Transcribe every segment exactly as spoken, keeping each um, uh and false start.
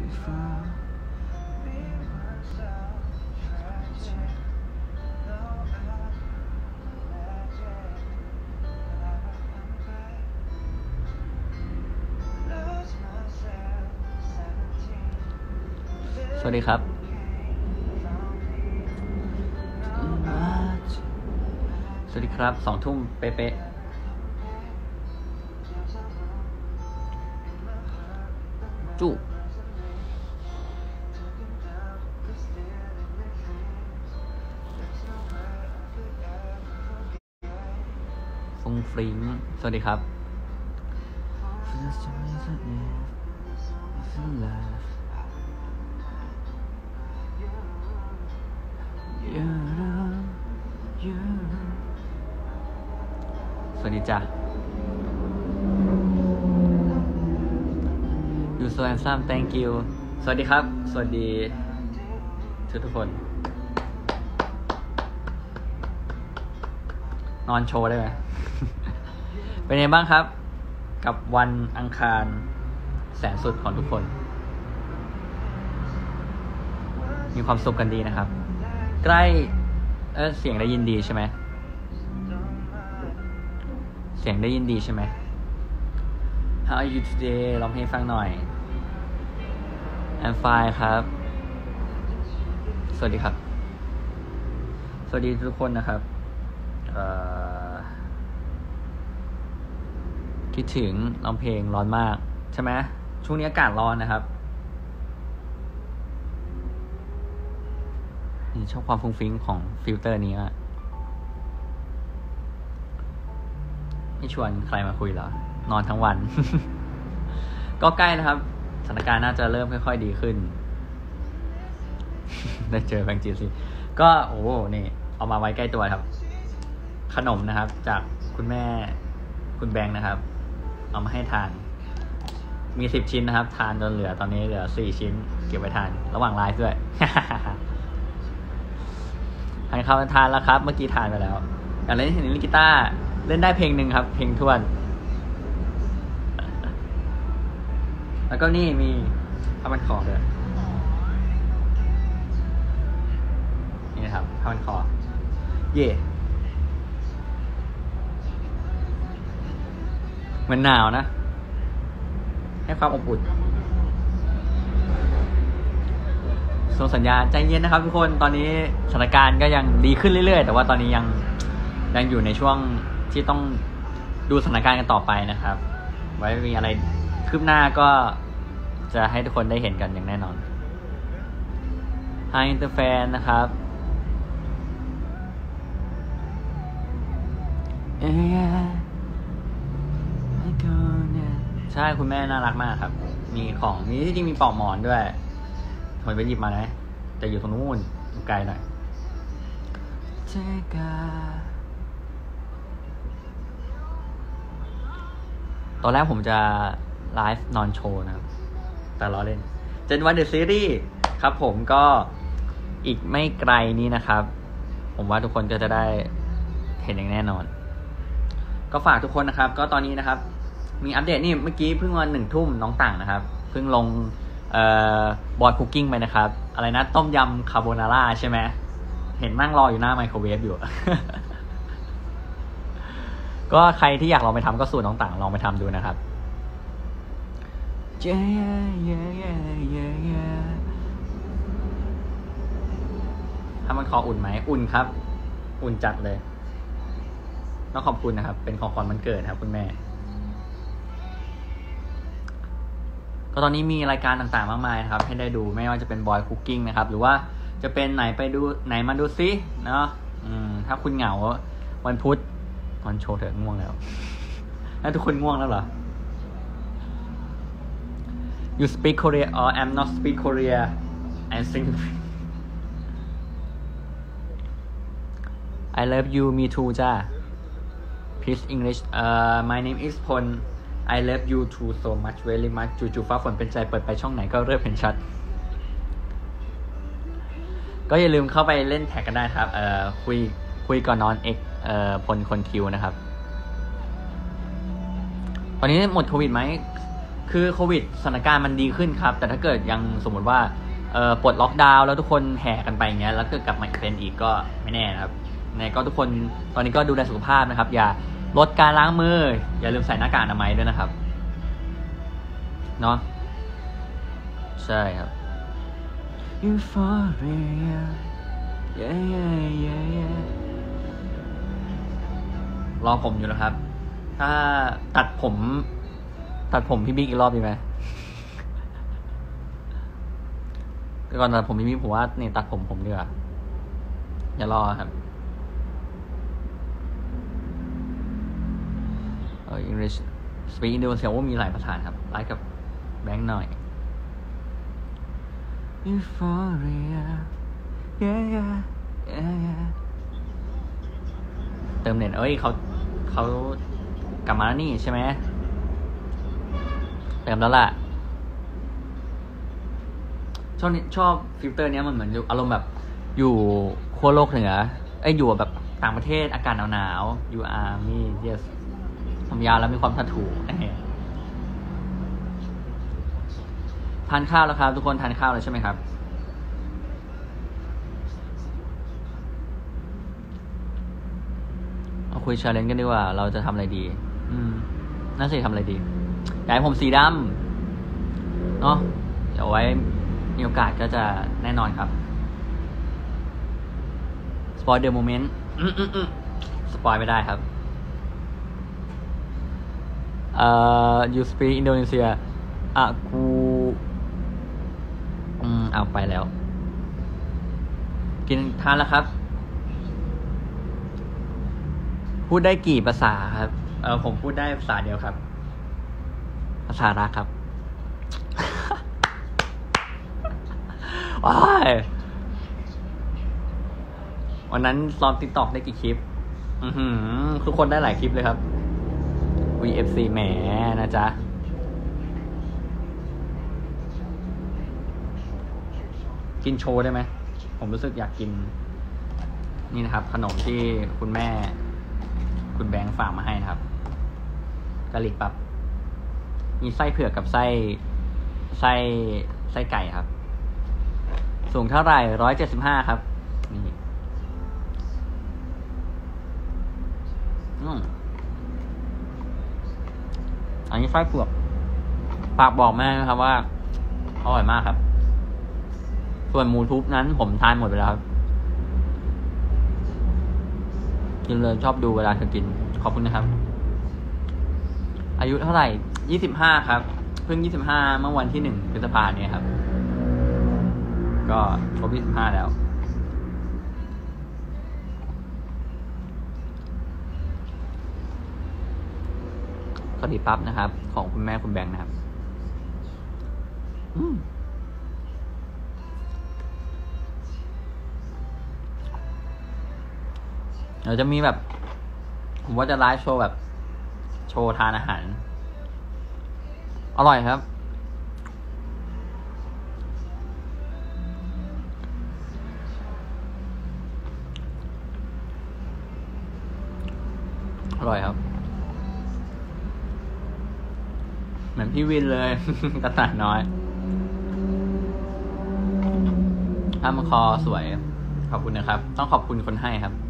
สวัสดีครับสวัสดีครับสองทุ่มเป๊ะๆจุฟงฟริงสวัสดีครับสวัสดีจ้ะ You so handsome thank you สวัสดีครับสวัสดีทุกทุกคนนอนโชว์ได้ไหม เป็นไงบ้างครับกับวันอังคารแสนสุดของทุกคนมีความสุขกันดีนะครับใกล้เออเสียงได้ยินดีใช่ไหมเสียงได้ยินดีใช่ไหม How are you today ลองให้ฟังหน่อย I'm fine ครับสวัสดีครับสวัสดีทุกคนนะครับคิดถึงร้องเพลงร้อนมากใช่ไหมช่วงนี้อากาศร้อนนะครับนี่ชอบความฟุ้งฟิ้งของฟิลเตอร์นี้อะไม่ชวนใครมาคุยเหรอนอนทั้งวัน ก็ใกล้นะครับสถานการณ์น่าจะเริ่มค่อยๆดีขึ้น ได้เจอแบงค์จีซีก็โอ้โหนี่เอามาไว้ใกล้ตัวครับขนมนะครับจากคุณแม่คุณแบงค์นะครับเอามาให้ทานมีสิบชิ้นนะครับทานจนเหลือตอนนี้เหลือสี่ชิ้นเก็บไว้ทานระหว่างไลฟ์ด้วย ทานข้าวทานแล้วครับเมื่อกี้ทานไปแล้วอยากเล่นเห็นเล่นกีตาร์เล่นได้เพลงหนึ่งครับเพลงทวน แล้วก็นี่มีผ้าพันคอด้วยนี่นะครับผ้าพันคอเย่เหมือนหนาวนะให้ความอบอุ่นส่งสัญญาณใจเย็นนะครับทุกคนตอนนี้สถานการณ์ก็ยังดีขึ้นเรื่อยๆแต่ว่าตอนนี้ยังยังอยู่ในช่วงที่ต้องดูสถานการณ์กันต่อไปนะครับไว้มีอะไรคืบหน้าก็จะให้ทุกคนได้เห็นกันอย่างแน่นอน Hi Interfan นะครับใช่คุณแม่น่ารักมากครับมีของมีที่จริงมีปลอกหมอนด้วยผมไปหยิบมานะแต่อยู่ตรงนู้นไกลหน่อยตอนแรกผมจะไลฟ์นอนโชว์นะครับแต่ล้อเล่นเจนวันเดอะซีรีส์ครับผมก็อีกไม่ไกลนี้นะครับผมว่าทุกคนก็จะได้เห็นอย่างแน่นอนก็ฝากทุกคนนะครับก็ตอนนี้นะครับมีอัปเดตนี่เมื่อกี้เพิ่งวันหนึ่งทุ่มน้องต่างนะครับเพิ่งลงเอ่อบอร์ดคุกกิ้งไปนะครับอะไรนะต้มยำคาโบนาร่าใช่ไหมเห็นนั่งรออยู่หน้าไมโครเวฟอยู่ ก็ใครที่อยากลองไปทำก็สูตรน้องต่างลองไปทำดูนะครับถ้ามันคออุ่นไหมอุ่นครับอุ่นจัดเลยต้องขอบคุณนะครับเป็นของขวัญวันเกิดครับคุณแม่ก็ตอนนี้มีรายการต่างๆมากมายนะครับให้ได้ดูไม่ว่าจะเป็นบอยคุกกิ้งนะครับหรือว่าจะเป็นไหนไปดูไหนมาดูซิเนาะอืมถ้าคุณเหงาวันพุธวันโชว์เถอะง่วงแล้วแล้วทุกคนง่วงแล้วเหรอ You speak Korea or I'm not speak Korea and sing I love you me too จ้า Please English uh, my name is Pon I love you too so much very much จู่ๆฟ้าฝนเป็นใจเปิดไปช่องไหนก็เริ่มเห็นชัดก็อย่าลืมเข้าไปเล่นแท็กกันได้ครับเอ่อคุยคุยก่อนนอน X เอ่อพลคนคิวนะครับตอนนี้หมดโควิดไหมคือโควิดสถานการณ์มันดีขึ้นครับแต่ถ้าเกิดยังสมมติว่าเอ่อปลดล็อกดาวน์แล้วทุกคนแห่กันไปอย่างเงี้ยแล้วเกิดกลับมาเป็นอีกก็ไม่แน่นะครับในก็ทุกคนตอนนี้ก็ดูแลสุขภาพนะครับอย่าลดการล้างมืออย่าลืมใส่หน้ากากอนามัยด้วยนะครับเนาะใช่ครับ Euphoria yeah yeah yeah yeah รอผมอยู่นะครับถ้าตัดผมตัดผมพี่บิ๊กอีกรอบดีไหมก่อนตัดผมพี่บิ๊กผมว่าเนี่ยตัดผมผมดีกว่าอย่ารอครับเออ English Speak Indonesia ว่ามีหลายภาษาครับไลค์กับแบงค์หน่อย Euphoria yeah yeah yeah yeah เติมเน็ตเอ้ยเขาเขากลับมาแล้วนี่ใช่ไหมเติมแล้วล่ะชอบชอบฟิลเตอร์เนี้ยมันเหมือนอารมณ์แบบอยู่ขั้วโลกเหนือไอ้อยู่แบบต่างประเทศอากาศหนาวๆอยู่อาร์มี่เยสทำยาวแล้วมีความทัดถูทานข้าวแล้วครับทุกคนทานข้าวแล้วใช่ไหมครับเอาคุยชาเลนจ์กันดีกว่าเราจะทำอะไรดีอืมน่าจะทำอะไรดีอยากให้ผมสีดำเนาะเดี๋ยวไว้มีโอกาสก็จะแน่นอนครับสปอยเดอะโมเมนต์สปอยไม่ได้ครับเอ่อ you speak Indonesia อ่ะกูอืมเอาไปแล้วกินทานแล้วครับพูดได้กี่ภาษาครับเออผมพูดได้ภาษาเดียวครับภาษารักครับว้ายวันนั้นซ้อม TikTok ได้กี่คลิปอือหือทุกคนได้หลายคลิปเลยครับ วี เอฟ ซี แหมนะจ๊ะกินโชว์ได้ไหมผมรู้สึกอยากกินนี่นะครับขนมที่คุณแม่คุณแบงค์ฝากมาให้นะครับกะหรี่ปั๊บมีไส้เผือกกับไส้ไส้ไส้ไก่ครับสูงเท่าไหร่ร้อยเจ็ดสิบห้าครับนี่อืมอันนี้ไส้เผือกฝากบอกแม่นะครับว่าอร่อยมากครับส่วนหมูทุบนั้นผมทานหมดไปแล้วครับกินเลยชอบดูเวลาเธอกินขอบคุณนะครับอายุเท่าไหร่ยี่สิบห้าครับเพิ่งยี่สิบห้าเมื่อวันที่หนึ่งพฤษภาคมนี้ครับก็ครบยี่สิบห้าแล้วสวัสดีปั๊บนะครับของคุณแม่คุณแบงค์นะครับอืมเดี๋ยวจะมีแบบผมว่าจะไลฟ์โชว์แบบโชว์ทานอาหารอร่อยครับอร่อยครับเหมือนพี่วินเลย กระต่ายน้อยถ้ามันคอสวยขอบคุณนะครับต้องขอบคุณคนให้ครับ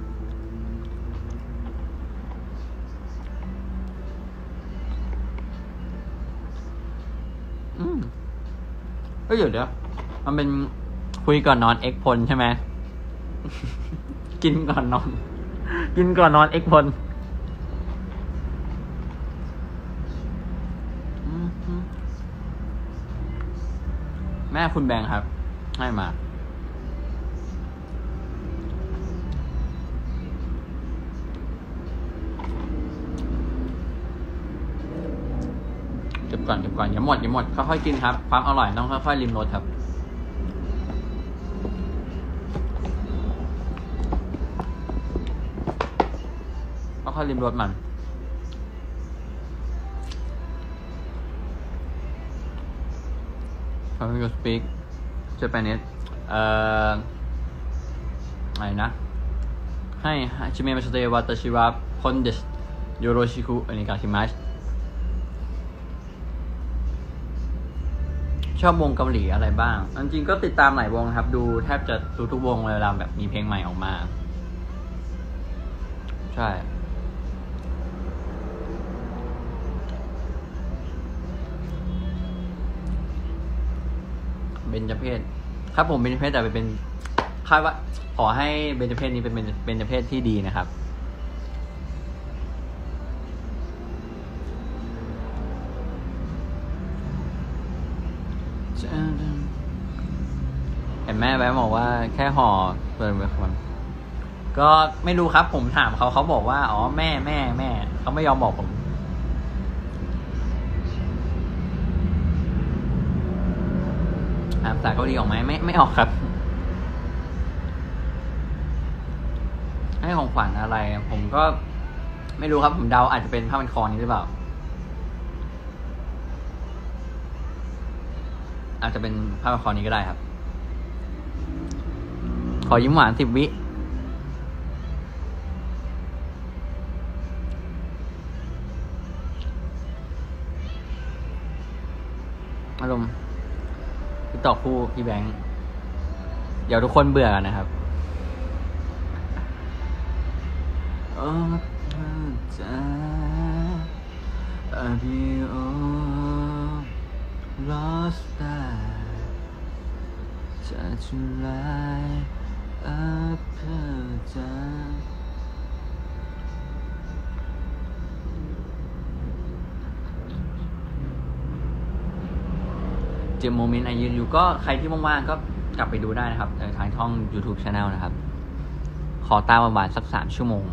อืมก็อยู่เดี๋ยวมันเป็นคุยก่อนนอนเอ็กพลใช่ไหม กินก่อนนอน กินก่อนนอนเอ็กพลแม่คุณแบงค์ครับให้มาเก็บก่อนเก็บก่อนอย่าหมดอย่าหมดค่อยๆกินครับความอร่อยต้องค่อยๆริมรสครับค่อยๆริมรสมันHow do you speak Japanese เอ่ออะไรนะให้ชิเมะมาสเตวาตาชิวะคอนเดสโยโรชิคุอเนกาชิมัสชอบวงเกาหลีอะไรบ้างจริงๆก็ติดตามหลายวงครับดูแทบจะทุกๆวงเลยเวลาแบบมีเพลงใหม่ออกมาใช่เบญจเพศครับผมเบญจเพศแต่เป็นคาดว่าขอให้เบญจเพศนี้เป็นเบญจเพศที่ดีนะครับเห็นแม่แวะบอกว่าแค่ห่อเปิดไว้ก่อนก็ไม่รู้ครับผมถามเขาเขาบอกว่าอ๋อแม่แม่แม่เขาไม่ยอมบอกผมอ่านภาษาเกาหลีออกไหมไม่ไม่ออกครับให้ของขวัญอะไรผมก็ไม่รู้ครับผมเดาอาจจะเป็นผ้าพันคอนี้หรือเปล่าอาจจะเป็นผ้าพันคอนี้ก็ได้ครับขอยิ้มหวานสิบวิอารมณ์พี่ตอกคู่พี่แบงค์เดี๋ยวทุกคนเบื่อกันนะครับโอ้จ้าอาบิโอ lost that จะจุลายอาเพอจ้าเจมโมเมนต์ไอยืนอยู่ก็ใครที่ว่างๆก็กลับไปดูได้นะครับทางช่อง YouTube Channel นะครับขอตามประมาณสักสามชั่วโมง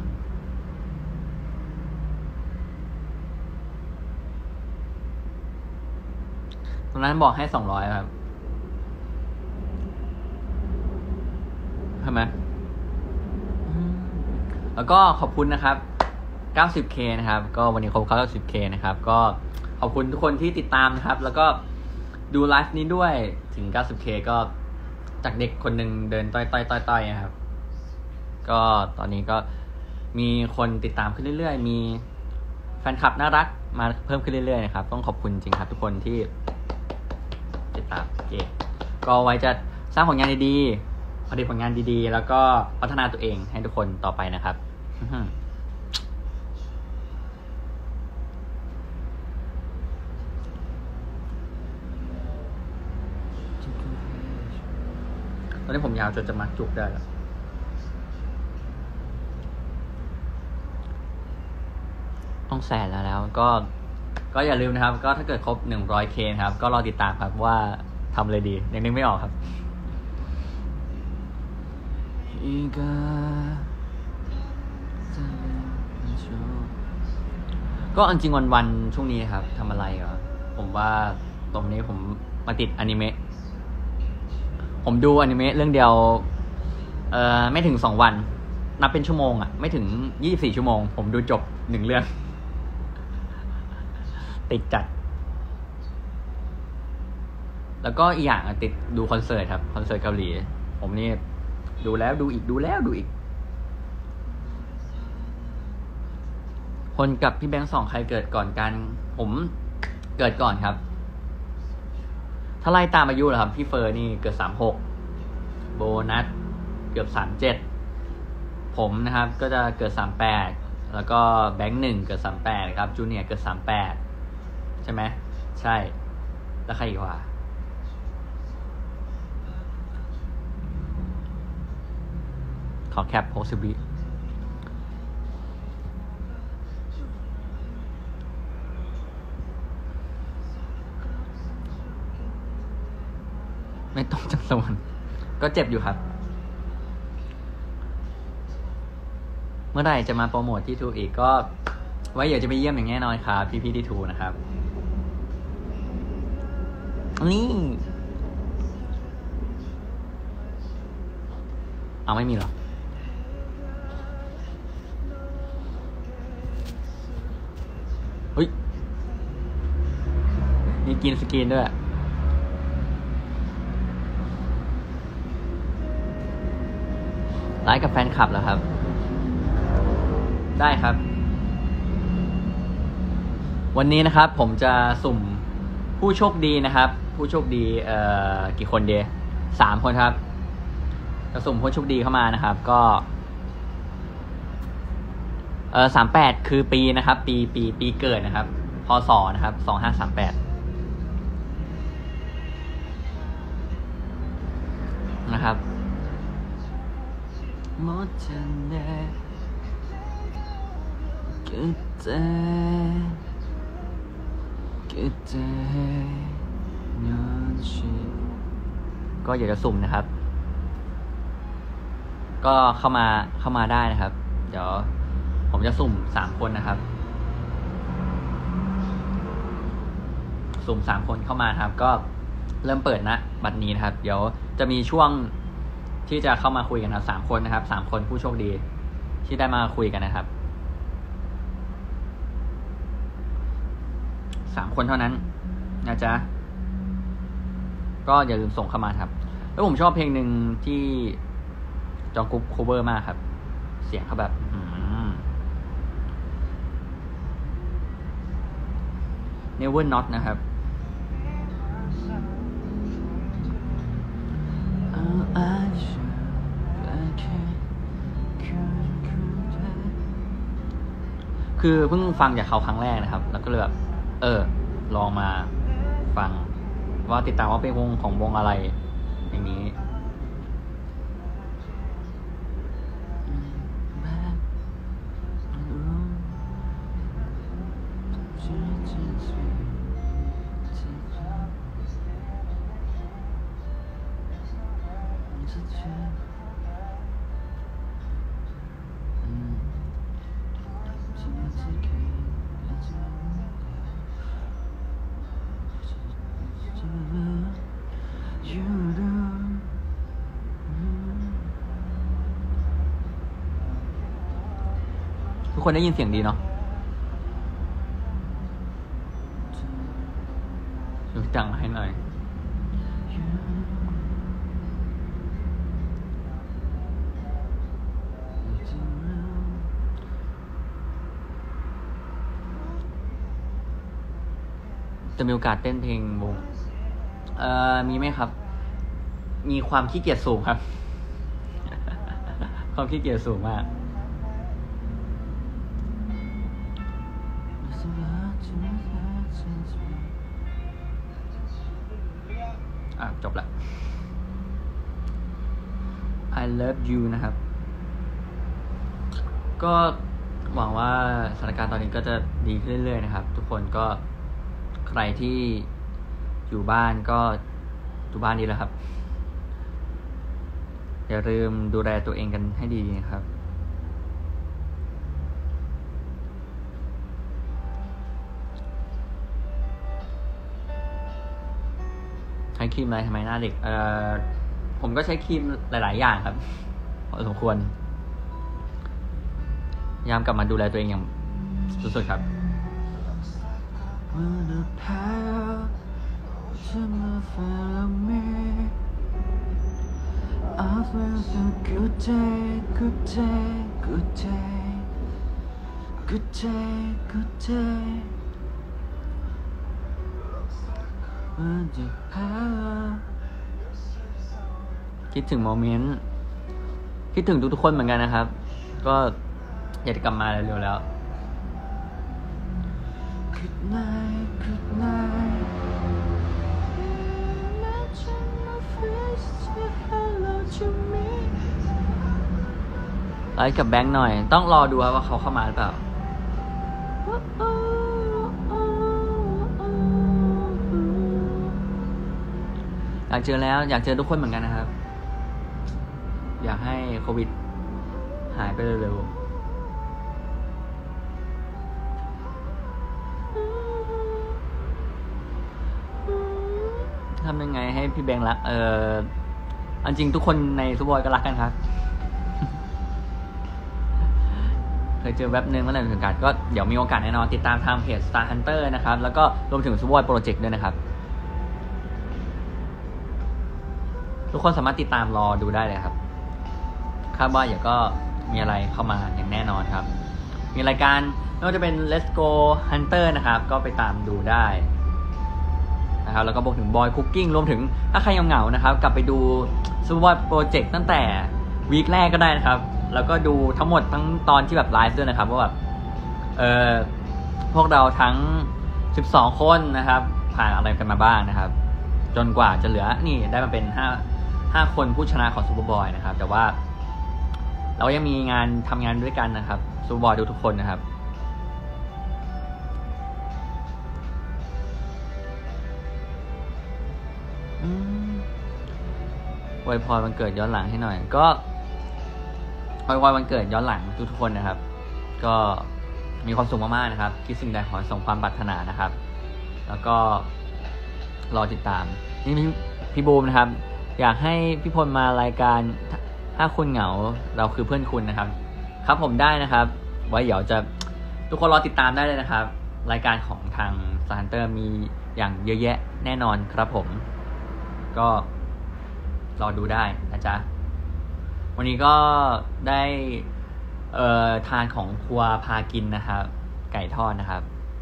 ตรงนั้นบอกให้สองร้อยครับใช่ไหมแล้วก็ขอบคุณนะครับ เก้าสิบเค นะครับก็วันนี้ครบ เก้าสิบเค นะครับก็ขอบคุณทุกคนที่ติดตามนะครับแล้วก็ดูไลฟ์นี้ด้วยถึง เก้าสิบเค ก็จากเด็กคนหนึ่งเดินต้อยๆต้อยๆนะครับก็ตอนนี้ก็มีคนติดตามขึ้นเรื่อยๆมีแฟนคลับน่ารักมาเพิ่มขึ้นเรื่อยๆนะครับต้องขอบคุณจริงครับทุกคนที่ติดตามเกมก็ไว้จะสร้างผลงานดีๆผลิตผลงานดีๆแล้วก็พัฒนาตัวเองให้ทุกคนต่อไปนะครับตอนนี้ผมยาวจนจะมัดจุกได้แล้วต้องแสนแล้วแล้วก็ก็อย่าลืมนะครับก็ถ้าเกิดครบ หนึ่งร้อย เค นะครับก็รอติดตามครับว่าทำอะไรดียังนึกไม่ออกครับก็จริงๆวันๆช่วงนี้ครับทำอะไรเหรอผมว่าตรงนี้ผมมาติดอนิเมะผมดูอนิเมะเรื่องเดียวเอ่อไม่ถึงสองวันนับเป็นชั่วโมงอ่ะไม่ถึงยี่สิบสี่ชั่วโมงผมดูจบหนึ่งเรื่องติดจัดแล้วก็อีกอย่างติดดูคอนเสิร์ตครับคอนเสิร์ตเกาหลีผมนี่ดูแล้วดูอีกดูแล้วดูอีกคนกับพี่แบงค์สองใครเกิดก่อนกันผมเกิดก่อนครับถ้าไล่ตามอายุเหรอครับพี่เฟอร์นี่เกิดสามหกโบนัสเกือบสามเจ็ดผมนะครับก็จะเกิดสามแปดแล้วก็แบงค์หนึ่งเกิดสามแปดครับจูเนียร์เกิดสามแปดใช่ไหมใช่แล้วใครอีกวะขอแคปโพสิบิไม่ต้องจากสวรรค์ก็เจ็บอยู่ครับเมื่อไหร่จะมาโปรโมทที่ทูอีกก็ไว้เดี๋ยวจะไปเยี่ยมอย่างแน่นอนครับพี่พี่ที่ทูนะครับนี่เอาไม่มีหรอเฮ้ยมีกินสกรีนด้วยไลฟ์กับแฟนคลับเหรอครับได้ครับวันนี้นะครับผมจะสุ่มผผู้โชคดีนะครับผู้โชคดีเอ่อกี่คนเดียสามคนครับจะสุ่มผู้โชคดีเข้ามานะครับก็เออสามแปดคือปีนะครับปีปีปีเกิดนะครับพศนะครับสองห้าสามแปดนะครับหมดจันเดกิดเจกิดเจนอนชีก็อยากจะสุ่มนะครับก็เข้ามาเข้ามาได้นะครับเดี๋ยวผมจะสุ่มสามคนนะครับสุ่มสามคนเข้ามาครับก็เริ่มเปิดนะบัดนี้นะครับเดี๋ยวจะมีช่วงที่จะเข้ามาคุยกันครับสามคนนะครับสามคนผู้โชคดีที่ได้มาคุยกันนะครับสามคนเท่านั้นนะจ๊ะก็อย่าลืมส่งเข้ามาครับแล้วผมชอบเพลงหนึ่งที่จองกุ๊กโคเวอร์มากครับเสียงเขาแบบNever Not นะครับคือเพิ่งฟังจากเขาครั้งแรกนะครับแล้วก็เลยแบบเออลองมาฟังว่าติดตามว่าเป็นวงของวงอะไรอย่างนี้ทุกคนได้ยินเสียงดีเนาะช่วยจังให้หน่อยจะมีโอกาสเต้นเพลงวงเอ่อมีไหมครับมีความขี้เกียจสูงครับ ความขี้เกียจสูงมากอ่ะจบละ I love you นะครับก็หวังว่าสถานการณ์ตอนนี้ก็จะดีขึ้นเรื่อยๆนะครับทุกคนก็ใครที่อยู่บ้านก็อยู่บ้านดีแล้วครับอย่าลืมดูแลตัวเองกันให้ดีนะครับใช้ครีมอะไรทำไมหน้าเด็กเอ่อผมก็ใช้ครีมหลายๆอย่างครับพอสมควรพยายามกลับมาดูแลตัวเองอย่างสุดๆครับคิดถึงโมเมนต์คิดถึงทุกๆคนเหมือนกันนะครับก็อยากจะกลับมาเร็วๆแล้ว Good night, good night. Imagine my face, say hello to me. ไลฟ์กับแบงค์หน่อยต้องรอดูว่าเขาเข้ามาหรือเปล่าอยากเจอแล้วอยากเจอทุกคนเหมือนกันนะครับอยากให้โควิดหายไปเร็วๆทำยังไงให้พี่แบงค์รักเอออันจริงทุกคนในซูบอยก็รักกันครับ เคยเจอแว็บนึงเมื่อไหร่ถึงการก็เดี๋ยวมีโอกาสแน่นอนติดตามทางเพจ Star Hunter นะครับแล้วก็รวมถึงซูบอยโปรเจกต์ด้วยนะครับทุกคนสามารถติดตามรอดูได้เลยครับคาดว่าเดี๋ยวก็มีอะไรเข้ามาอย่างแน่นอนครับมีรายการไม่ว่าจะเป็น Let's Go Hunter นะครับก็ไปตามดูได้นะครับแล้วก็บอกถึงบอยคุกกิ้งรวมถึงถ้าใครยังเหงานะครับกลับไปดูซูเปอร์บอยโปรเจกต์ตั้งแต่วีคแรกก็ได้นะครับแล้วก็ดูทั้งหมดทั้งตอนที่แบบไลฟ์ด้วยนะครับว่าแบบเออพวกเราทั้งสิบสองคนนะครับผ่านอะไรกันมาบ้างนะครับจนกว่าจะเหลือนี่ได้มาเป็นห้าห้าคนผู้ชนะของซูเปอร์บอยนะครับแต่ว่าเรายังมีงานทำงานด้วยกันนะครับซูเปอร์บอยทุกคนนะครับอวยพรวันเกิดย้อนหลังให้หน่อยก็อวยพรวันเกิดย้อนหลังทุกๆคนนะครับก็มีความสุขมากๆนะครับคิดสิ่งใดขอส่งความปรารถนานะครับแล้วก็รอติดตามนี่พี่บูมนะครับอยากให้พี่พลมารายการถ้าคุณเหงาเราคือเพื่อนคุณนะครับครับผมได้นะครับไว้เดี๋ยวจะทุกคนรอติดตามได้เลยนะครับรายการของทางสตาร์เตอร์มีอย่างเยอะแยะแน่นอนครับผมก็รอดูได้นะจ๊ะวันนี้ก็ได้เอ่อทานของครัวพากินนะครับไก่ทอดนะครับ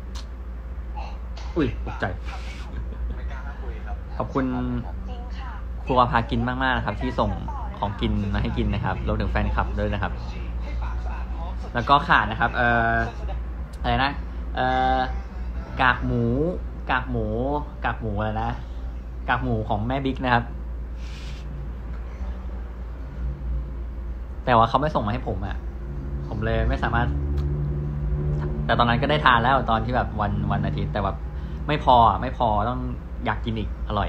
อุ้ยตกใจขอบคุณครัวพากินมากๆนะครับที่ส่งของกินมาให้กินนะครับรวมถึงแฟนคลับด้วยนะครับแล้วก็ขาดนะครับเอ่ออะไรนะเอ่อกากหมูกากหมูกากหมูอะไรนะกากหมูของแม่บิ๊กนะครับแต่ว่าเขาไม่ส่งมาให้ผมอ่ะผมเลยไม่สามารถแต่ตอนนั้นก็ได้ทานแล้วตอนที่แบบวันวันอาทิตย์แต่แบบไม่พอไม่พอต้องอยากกินอีกอร่อย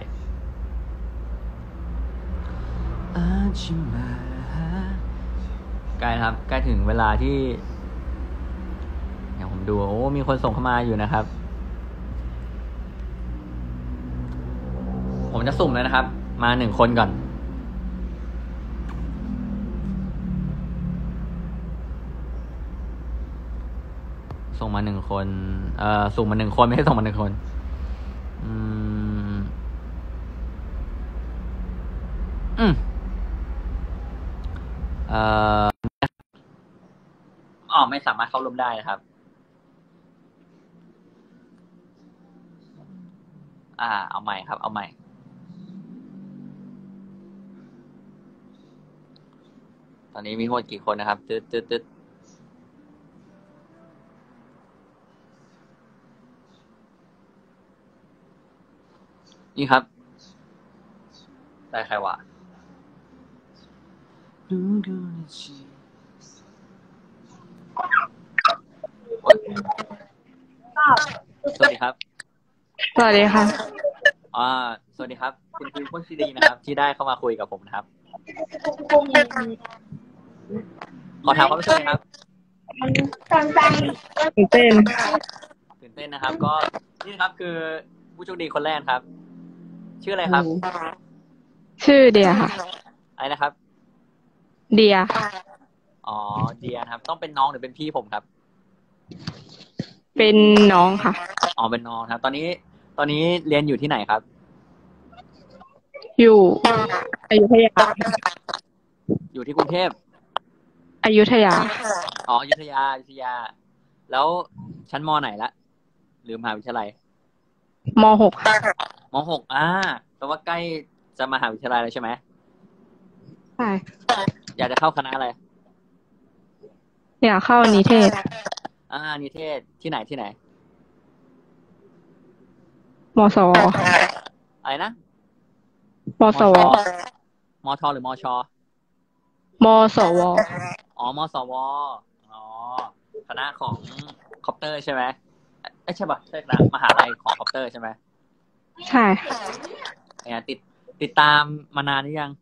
ใกล้ครับใกล้ถึงเวลาที่เดี๋ยวผมดูโอ้มีคนส่งเข้ามาอยู่นะครับผมจะสุ่มเลยนะครับมาหนึ่งคนก่อนส่งมาหนึ่งคนเอ่อสุ่มมาหนึ่งคนไม่ใช่ส่งมาหนึ่งคนอืมอืมเอ่ออ๋อไม่สามารถเข้าร่วมได้นะครับอ่าเอาใหม่ครับเอาใหม่ตอนนี้มีทั้งหมดกี่คนนะครับตึ๊ดตึ๊ดตึ๊ดนี่ครับได้ใครวะสวัสดีครับสวัสดีค่ะอ่าสวัสดีครับคุณคือคุณซีดีนะครับที่ได้เข้ามาคุยกับผมนะครับขอถามความรู้สึกครับตื่นเต้นตื่นเต้นนะครับก็นี่นะครับคือผู้โชคดีคนแรกครับชื่ออะไรครับชื่อเดียค่ะอะไรนะครับเดียอ๋อเดียครับต้องเป็นน้องหรือเป็นพี่ผมครับเป็นน้องค่ะอ๋อเป็นน้องครับตอนนี้ตอนนี้เรียนอยู่ที่ไหนครับอยู่อยุธยาอยู่ที่กรุงเทพอยุธยาอ๋ออยุธยาอยุธยาแล้วชั้นม.ไหนละหรือมหาวิทยาลัยม.หกม.หกอ่าแปลว่าใกล้จะมหาวิทยาลัยแล้วใช่ไหมใช่อยากจะเข้าคณะอะไรอยากเข้านิเทศอ่านิเทศที่ไหนที่ไหนมสวอะไรนะมสวมทหรือมชมสวอ๋อมสวอ๋อคณะของคอปเตอร์ใช่ไหมเอ้ใช่ป่ะใช่คณะมหาลัยของคอปเตอร์ใช่ไหมใช่เนี่ยติดติดตามมานานหรือยัง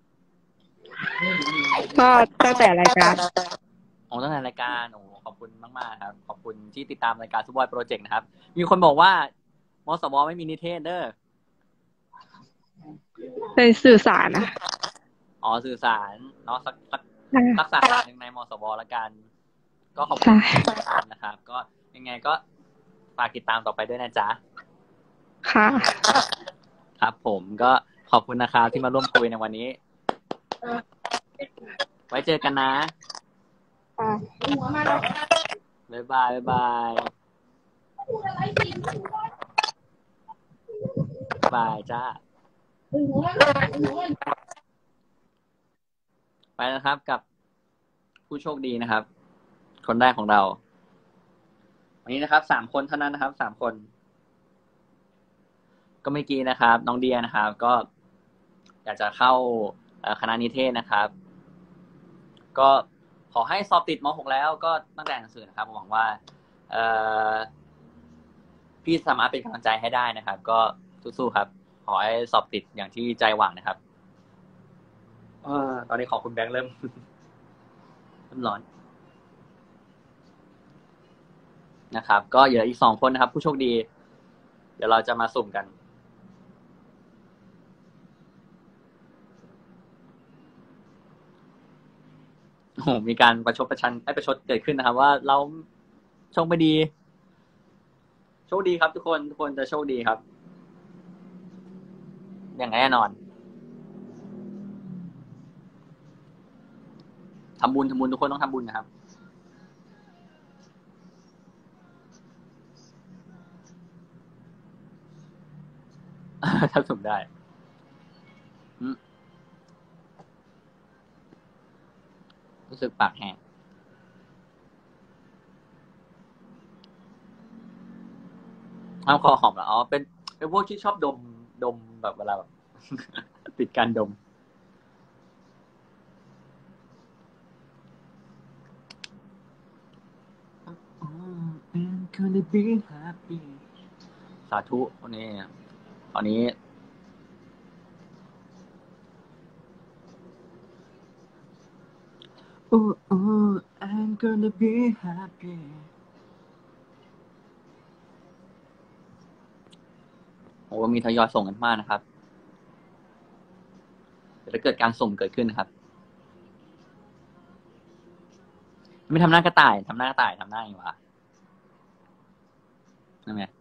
ก็ตั้งแต่รายการอ๋อตั้งแต่รายการโอ้ขอบคุณมากๆครับขอบคุณที่ติดตามรายการซูเปอร์บอยโปรเจกต์นะครับมีคนบอกว่ามสวไม่มีนิเทศเด้อเป็นสื่อสารนะอ๋อสื่อสารเนาะสักสักสักสาขาหนึ่งในมสวละกันก็ขอบคุณที่ติดตามนะครับก็ยังไงก็ฝากติดตามต่อไปด้วยนะจ๊ะค่ะครับผมก็ขอบคุณนะครับที่มาร่วมคุยในวันนี้ไว้เจอกันนะบ๊ายบายบ๊ายบายบายจ้าไปนะครับกับผู้โชคดีนะครับคนแรกของเราวันนี้นะครับสามคนเท่านั้นนะครับสามคนก็เมื่อกี้นะครับน้องเดียนะครับก็อยากจะเข้าคณะนิเทศนะครับก็ขอให้สอบติดม หก แล้วก็ตั้งแต่หนังสือนะครับผมหวังว่าพี่สามารถเป็นกำลังใจให้ได้นะครับก็สู้ๆครับขอให้สอบติดอย่างที่ใจหวังนะครับเออตอนนี้ขอคุณแบงค์เริ่มเริ่มร้อนนะครับก็เหลืออีกสองคนนะครับผู้โชคดีเดี๋ยวเราจะมาสุ่มกันโอ้โหมีการประชดประชันไอ้ประชดเกิดขึ้นนะครับว่าเราโชคไม่ดีโชคดีครับทุกคนทุกคนจะโชคดีครับอย่างแน่นอนทำบุญทำบุญทุกคนต้องทำบุญนะครับถ้าสุ่มได้รู้สึกปากแห้งอ้าวคอหอมเหรออ๋อเป็นเป็นพวกที่ชอบดมดมแบบเวลาแบบ ติดการดมสาธุวันนี้ตอนนี้โอ้โอ้ I'm gonna be happy โอ้มีทยอยส่งกันมากนะครับจะเกิดการสุ่มเกิดขึ้นนะครับไม่ทำหน้ากระต่ายทำหน้ากระต่ายทำหน้าอย่างวะนั่นไง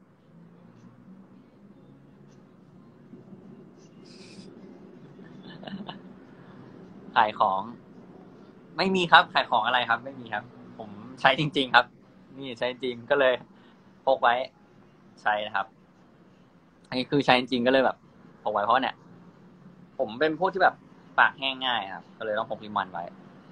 ขายของไม่มีครับขายของอะไรครับไม่มีครับผมใช้จริงๆครับนี่ใช้จริงก็เลยพกไว้ใช้นะครับอันนี้คือใช้จริงก็เลยแบบพกไว้เพราะเนี่ยผมเป็นพวกที่แบบปากแห้งง่ายครับก็เลยต้องพกลิปมันไว้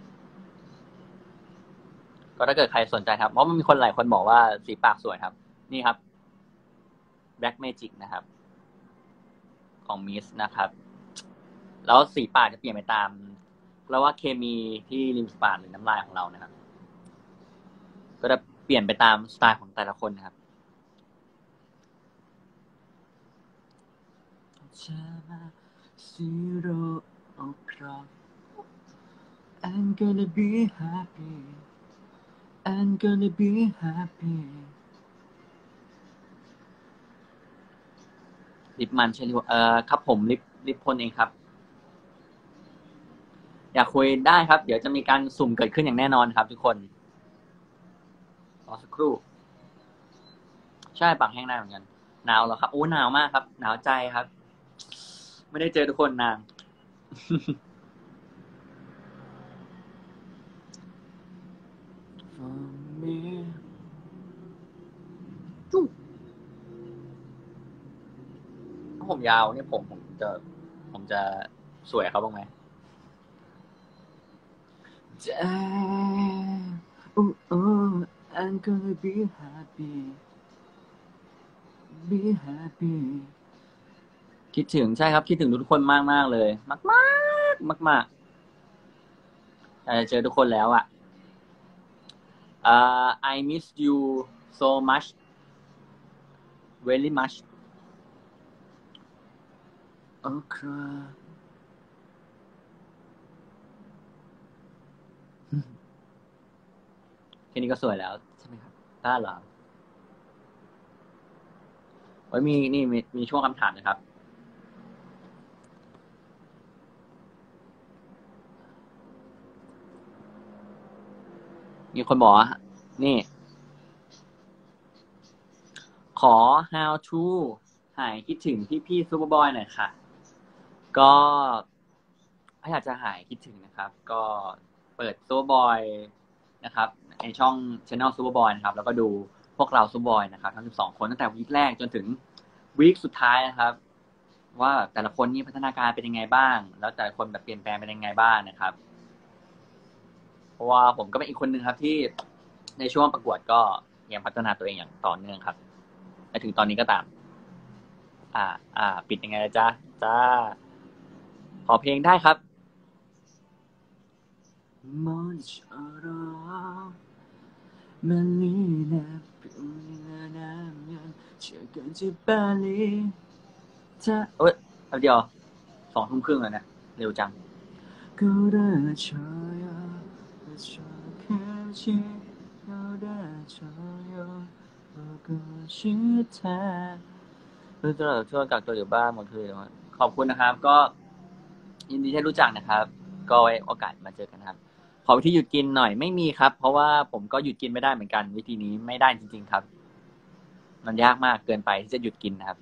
ก็ถ้าเกิดใครสนใจครับเพราะมันมีคนหลายคนบอกว่าสีปากสวยครับนี่ครับ Black Magic นะครับของมิสนะครับแล้วสีปากจะเปลี่ยนไปตามแล้วว่าเคมีที่ริมฝีปากหรือน้ำลายของเรานะครับก็จะเปลี่ยนไปตามสไตล์ของแต่ละคนนะครับzero o'clock I'm gonna be happy I'm gonna be happy ลิปมันใช่ลิปเอ่อครับผมลิปลิปพ่นเองครับอยากคุยได้ครับเดี๋ยวจะมีการสุ่มเกิดขึ้นอย่างแน่นอนครับทุกคนรอสักครู่ใช่ปากแห้งได้เหมือนกันหนาวเหรอครับโอ้หนาวมากครับหนาวใจครับไม่ได้เจอทุกคนนานถ้าผมยาวเนี่ยผมผมจะผมจะสวยเขาบ้างไหมoh oh I'm gonna be happy be happy คิดถึงใช่ครับคิดถึงทุกคนมากมากเลยมากมากมากมากอยากจะเจอทุกคนแล้วอ่ะ uh, I miss you so much very much โอเคแค่นี้ก็สวยแล้วใช่ไหมครับต้าเหรอโอ้ยมีนี่มีมีช่วงคำถามนะครับมีคนบอกว่านี่ขอ how to หายคิดถึงพี่พี่ซูเปอร์บอยหน่อยค่ะก็ถ้าอยากจะหายคิดถึงนะครับก็เปิดซูเปอร์บอยนะครับในช่อง channel ซูเปอร์บอยนะครับแล้วก็ดูพวกเราซูเปอร์บอยนะครับทั้งสิบสองคนตั้งแต่วีคแรกจนถึงวีคสุดท้ายนะครับว่าแต่ละคนนี่พัฒนาการเป็นยังไงบ้าง แล้วแต่ละคนแบบเปลี่ยนแปลงเป็นยังไงบ้างนะครับ เพราะว่าผมก็เป็นอีกคนหนึ่งครับที่ในช่วงประกวดก็ยังพัฒนาตัวเองอย่างต่อเนื่องครับและถึงตอนนี้ก็ตาม อ่า อ่า ปิดยังไงล่ะจ๊ะจ้าขอเพลงได้ครับ เอ้ยเอาเดียวสองทุ่มครึ่งแล้วเนี่ยเร็วจัง เพื่อนตลอดช่วงกักตัวอยู่บ้านหมดคือขอบคุณนะครับ ก็ยินดีที่รู้จักนะครับ ก็ไว้โอกาสมาเจอกันครับ ขอวิธีหยุดกินหน่อยไม่มีครับ เพราะว่าผมก็หยุดกินไม่ได้เหมือนกัน วิธีนี้ไม่ได้จริงๆครับ มันยากมากเกินไปที่จะหยุดกินนะครับ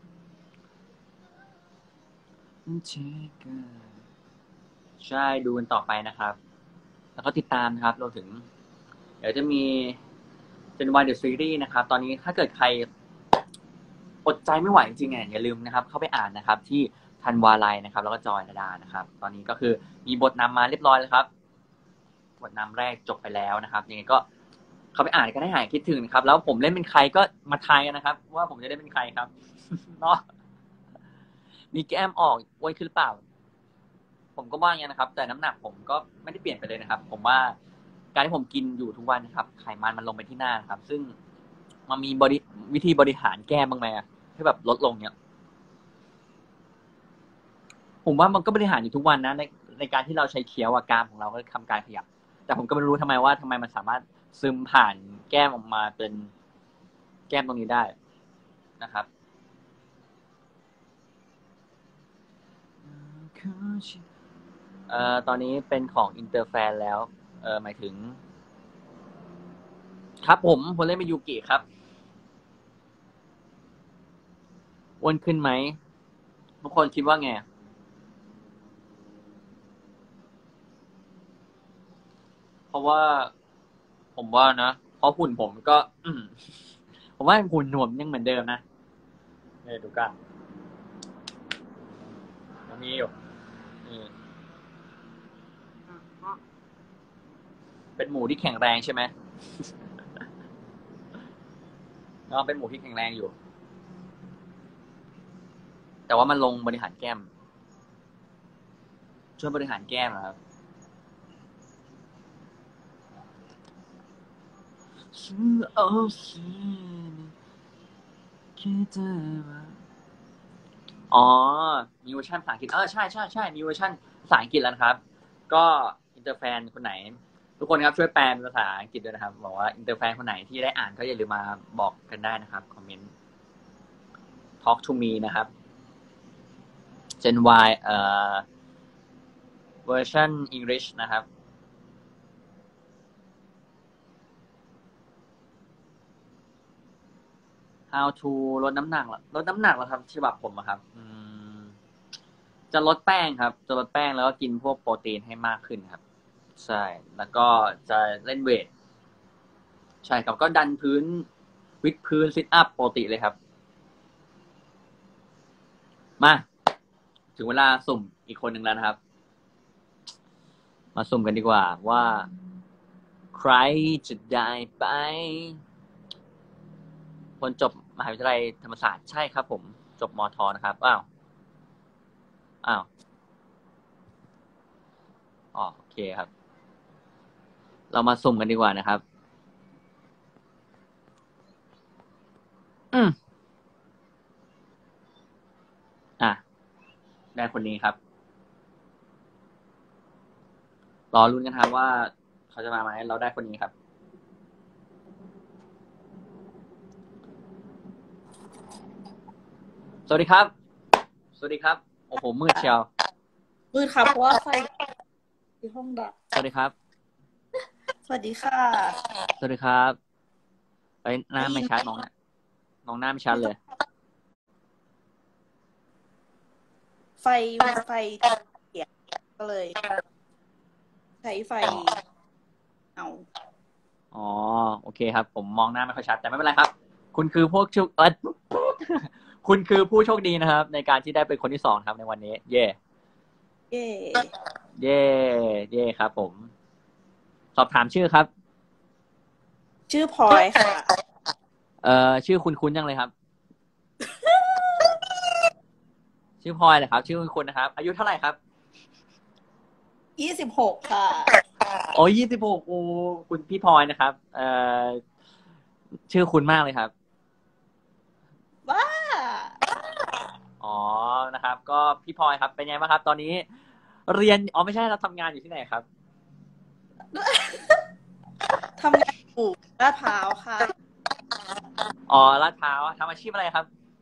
ใช่ดูกันต่อไปนะครับ แล้วก็ติดตามนะครับรวมถึง เดี๋ยวจะมี Gen Y The Series นะครับ ตอนนี้ถ้าเกิดใครอดใจไม่ไหวจริงๆเนี่ยอย่าลืมนะครับ เข้าไปอ่านนะครับ ที่ธันวาลัยนะครับ แล้วก็จอยนาดานะครับ ตอนนี้ก็คือมีบทนำมาเรียบร้อยแล้วครับ บทนำแรกจบไปแล้วนะครับยังไงก็เข้าไปอ่านกันให้หายคิดถึงนะครับ แล้วผมเล่นเป็นใครก็มาทายกันนะครับ ว่าผมจะได้เป็นใครครับ เนาะมีแก้มออกอ้วนขึ้นหรือเปล่า ผมก็ว่าอย่างนี้นะครับ แต่น้ำหนักผมก็ไม่ได้เปลี่ยนไปเลยนะครับ ผมว่าการที่ผมกินอยู่ทุกวันนะครับ ไขมันมันลงไปที่หน้าครับ ซึ่งมันมีบริวิธีบริหารแก้บ้างไหมให้แบบลดลงเนี่ยผมว่ามันก็บริหารอยู่ทุกวันนะในในการที่เราใช้เคี้ยวกรามของเราก็ทำการขยับแต่ผมก็ไม่รู้ทำไมว่าทำไมมันสามารถซึมผ่านแก้มออกมาเป็นแก้มตรงนี้ได้นะครับเอ่อตอนนี้เป็นของอินเตอร์แฟนแล้วเออหมายถึงครับผมผมเล่นเป็นยูกิครับอ้วนขึ้นไหมทุกคนคิดว่าไงเพราะว่าผมว่านะเพราะหุ่นผมก็อืมผมว่าหุ่นหนวมยังเหมือนเดิมนะเนี่ยดูกันมันมีอยู่นี่เป็นหมูที่แข็งแรงใช่ไหมเนาะเป็นหมูที่แข็งแรงอยู่แต่ว่ามันลงบริหารแก้มช่วยบริหารแก้มนะครับอ๋อมีเวอร์ชันภาษาอังกฤษเออใช่ใช่ใช่มีเวอร์ชันภาษาอังกฤษแล้วนะครับก็อินเตอร์แฟนคนไหนทุกคนครับช่วยแปลเป็นภาษาอังกฤษด้วยนะครับบอกว่าอินเตอร์แฟนคนไหนที่ได้อ่านก็อย่าลืมมาบอกกันได้นะครับคอมเมนต์ talk to me นะครับ Gen Y เอ่อเวอร์ชัน English นะครับ how to ลดน้ำหนักลดน้ำหนักแล้วครับฉบับผมอะครับอืมจะลดแป้งครับจะลดแป้งแล้วก็กินพวกโปรตีนให้มากขึ้นครับใช่แล้วก็จะเล่นเวทใช่ครับก็ดันพื้นวิดพื้นซิทอัพปกติเลยครับมาถึงเวลาสุ่มอีกคนหนึ่งแล้วนะครับมาสุ่มกันดีกว่าว่าใครจะได้ไปคนจบมหาวิทยาลัยธรรมศาสตร์ใช่ครับผมจบมทนะครับอ้าวอ้าวอ๋อโอเคครับเรามาสุ่มกันดีกว่านะครับอืมอ่ะได้คนนี้ครับรอรุ้นกันครับว่าเขาจะมาไหมเราได้คนนี้ครับสวัสดีครับสวัสดีครับโอ้โหมืดเชียวมืดครับเพราะว่าไฟที่ห้องดับสวัสดีครับสวัสดีค่ะสวัสดีครับเอ้ยหน้าไม่ชัดน้องนะน้องหน้าไม่ชัดเลยไฟไฟเสียก็เลยใช้ไฟเอาอ๋อโอเคครับผมมองหน้าไม่ค่อยชัดแต่ไม่เป็นไรครับคุณคือพวกชื่อเออคุณคือผู้โชคดีนะครับ ในการที่ได้เป็นคนที่สองครับในวันนี้ เย่เย่เย่เย่ครับผม สอบถามชื่อครับชื่อพลอยค่ะเอ่อชื่อคุณคุ้นๆยังเลยครับ ชื่อพลอยเลยครับ ชื่อคุณคุ้นๆนะครับ อายุเท่าไหร่ครับยี่สิบหกค่ะโอ้ยี่สิบหกโอ้คุณพี่พลอยนะครับ เอ่อชื่อคุณมากเลยครับว้าอ๋อนะครับ ก็พี่พลอยครับเป็นไงบ้างครับ ตอนนี้ เรียนอ๋อไม่ใช่เราทำงานอยู่ที่ไหนครับทำงานอยู่ลาดพร้าวค่ะอ๋อลาดพร้าวทำอาชีพอะไรครับ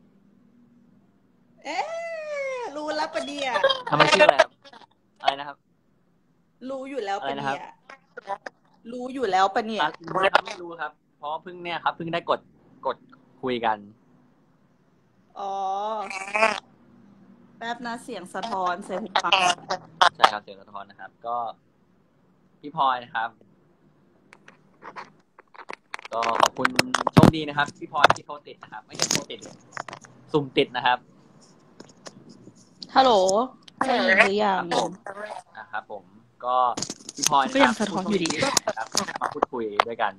เอ๊ะรู้แล้วปะเนี่ยทำอาชีพอะไรครับ อะไรนะครับรู้อยู่แล้วปะอะไรนะครัเนี่ยบรู้อยู่แล้วปะเนี่ยอ่ะรู้นะครับไม่รู้ครับ เพราะว่าเพิ่งเนี่ยครับเพิ่งได้กดกดคุยกันอ๋อ แป๊บนะเสียงสะท้อนใส่หูฟังใช่ครับเสียงสะท้อนนะครับ ก็พี่พลอยนะครับ ก็ขอบคุณโชคดีนะครับพี่พลอยที่โทรติดนะครับ ไม่ใช่โทรติดสุ่มติดนะครับฮัลโหลได้ยินหรือยังนะครับผมก็พี่พลอยนะก็คยัรังบสะท้อนอยู่ดีนะครับมาพูดคุยด้วยกัน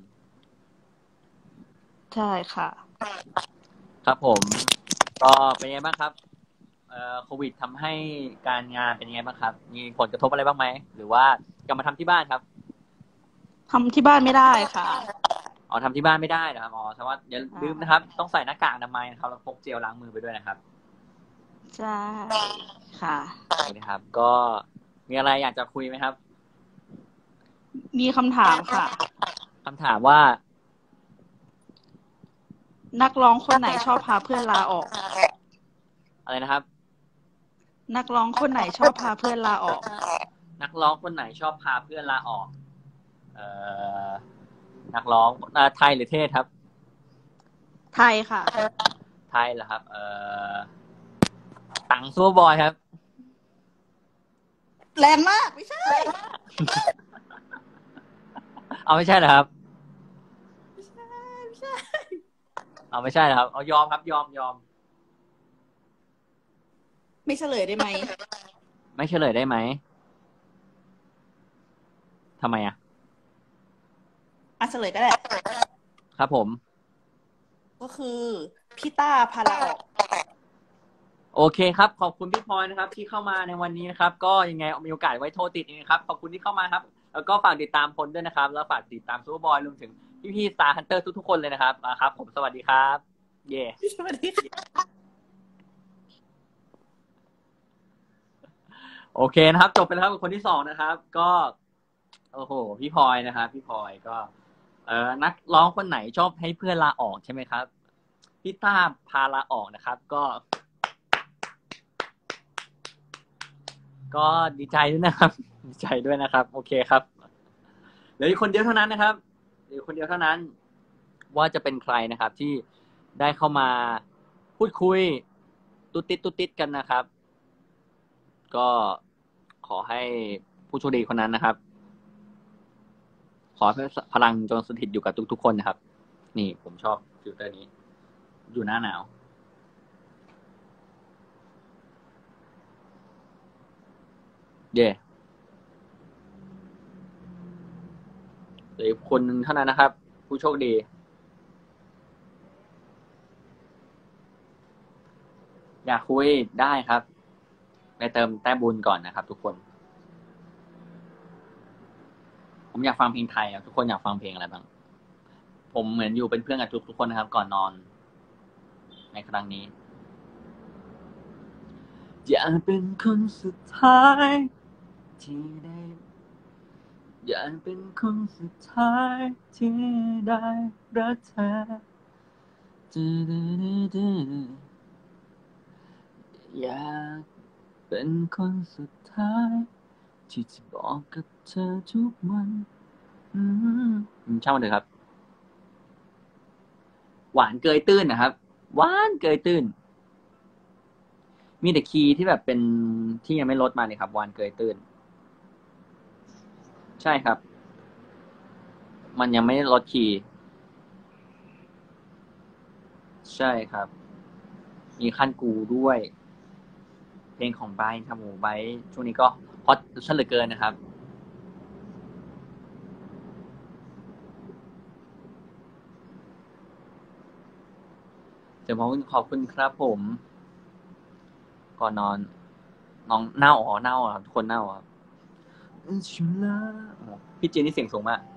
ใช่ค่ะครับผม ก็เป็นไงบ้างครับเอ่อโควิดทำให้การงานเป็นยังไงบ้างครับ มีผลกระทบอะไรบ้างไหมหรือว่ากลับมาทำที่บ้านครับทำที่บ้านไม่ได้ค่ะอ๋อทำที่บ้านไม่ได้นะครับอ๋อแต่ว่าอย่าลืมนะครับ ต้องใส่หน้ากากอนามัยนะครับแล้วพกเจลล้างมือไปด้วยนะครับใช่ค่ะนี่นะครับ ก็มีอะไรอยากจะคุยไหมครับมีคำถามค่ะคำถามว่านักร้องคนไหนชอบพาเพื่อนลาออกอะไรนะครับนักร้องคนไหนชอบพาเพื่อนลาออกนักร้องคนไหนชอบพาเพื่อนลาออก เอ่อนักร้องอ่าไทยหรือเทศครับไทยค่ะไทยเหรอครับ เอ่อตังซัวบอยครับแรงมากไม่ใช่เอาไม่ใช่เหรอครับไม่ใช่ไม่ใช่เอาไม่ใช่เหรอครับเอายอมครับ ยอมยอมไม่เฉลยได้ไหมไม่เฉลยได้ไหมทำไมอ่ะอ่ะเฉลยก็ได้ครับผมก็คือพี่ต้าพาราออกโอเคครับ ขอบคุณพี่พลอยนะครับ ที่เข้ามาในวันนี้นะครับ ก็ยังไงมีโอกาสไว้โทรติดนะครับ ขอบคุณที่เข้ามาครับ แล้วก็ฝากติดตามพลด้วยนะครับ แล้วฝากติดตามซูเปอร์บอยรวมถึงพี่ๆ Star Hunter ทุกๆคนเลยนะครับอ่าครับ ผมสวัสดีครับ เย่สวัสดีค่ะโอเคนะครับ จบไปแล้วครับกับคนที่สองนะครับ ก็ โอ้โห พี่พลอยนะครับ พี่พลอยก็ เอ่อนักร้องคนไหนชอบให้เพื่อนลาออกใช่ไหมครับ พี่ต้าพาลาออกนะครับ ก็ ก็ดีใจด้วยนะครับ ดีใจด้วยนะครับ โอเคครับเหลืออีกคนเดียวเท่านั้นนะครับเหลือคนเดียวเท่านั้น ว่าจะเป็นใครนะครับ ที่ได้เข้ามาพูดคุยตุ๊ดติดตุ๊ดติดกันนะครับ ก็ขอให้ผู้โชคดีคนนั้นนะครับ ขอให้พลังจงสถิตอยู่กับทุกๆคนนะครับ นี่ผมชอบฟิลเตอร์นี้ อยู่หน้าหนาว เย่เหลืออีกคนหนึ่งเท่านั้นนะครับ ผู้โชคดี อยากคุยได้ครับ ไปเติมแต้มบุญก่อนนะครับ ทุกคน ผมอยากฟังเพลงไทยครับทุกคนอยากฟังเพลงอะไรบ้าง ผมเหมือนอยู่เป็นเพื่อนกับทุกทุกคนนะครับ ก่อนนอน ในครั้งนี้ อยากเป็นคนสุดท้ายที่ได้อยากเป็นคนสุดท้ายที่ได้รักเธออยากเป็นคนสุดท้ายที่จะบอกกับเธอทุกวันอืมช่างมันเถอะครับ หวานเกยตื้นนะครับ หวานเกยตื้น มีแต่คีย์ที่แบบเป็นที่ยังไม่ลดมาเนี่ยครับหวานเกยตื้น ใช่ครับ มันยังไม่ลดคีย์ ใช่ครับมีขั้นกูด้วย เพลงของไบร์ทครับโหไบร์ทช่วงนี้ก็ฮอตซะเหลือเกินนะครับเดี๋ยวผมขอบคุณครับผม ก่อนนอน น้องเน่าอ๋อเน่าครับทุกคนเน่าครับพี่จีนนี่เสียงสูงมาก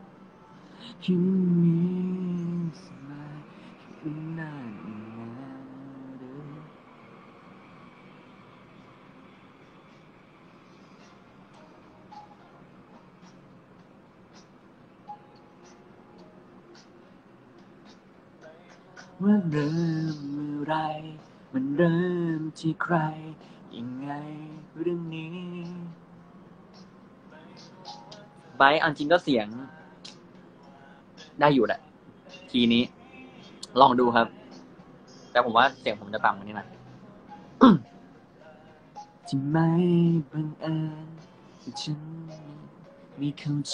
ว่าเริ่มเมื่อไรมันเริ่มที่ใครยังไงเรื่องนี้ไบร์ทอันจริงก็เสียงได้อยู่แหละทีนี้ลองดูครับแต่ผมว่าเสียงผมจะต่ำกว่านี้หน่อยที่ไม่บังเอิญที่ฉันมีเข้าใจ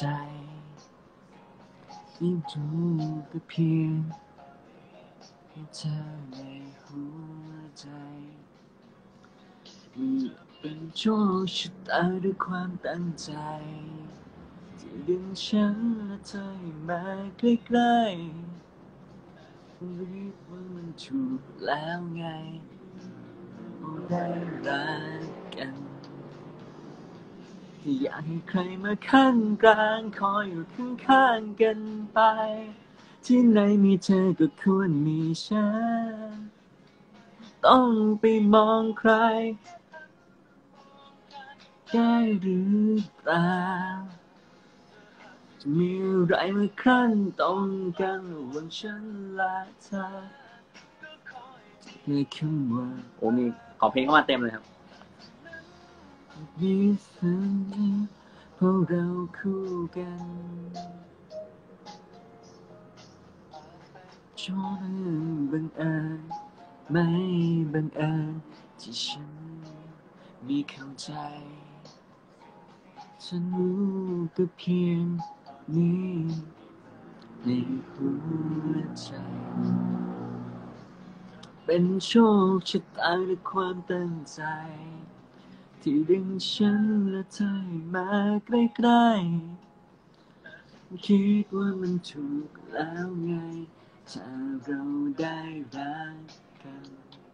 ที่รู้ก็เพียงให้เธอในหัวใจเป็นโชคชะตาด้วยความตั้งใจที่ดึงฉันและเธอมาใกล้ๆรู้ว่ามันถูกแล้วไงได้รักกันอยากให้ใครมาขั้นกลางคอยอยู่ข้างๆกันไปที่ไหนมีเธอก็ควรมีฉันต้องไปมองใครได้หรือเปล่าจะมีอะไรมาขั้นตรงกันระหว่างฉันและเธอในคำว่าโอ้มีขอเพลงเข้ามาเต็มเลยครับมีสัญญาเพราะเราคู่กันชอบบังเอิญไม่บังเอิญที่ฉันมีเข้าใจฉันรู้ก็เพียงนี้ในหัวใจเป็นโชคชะตาและความตั้งใจที่ดึงฉันและเธอมาใกล้ๆคิดว่ามันถูกแล้วไงถ้าเราได้รักกัน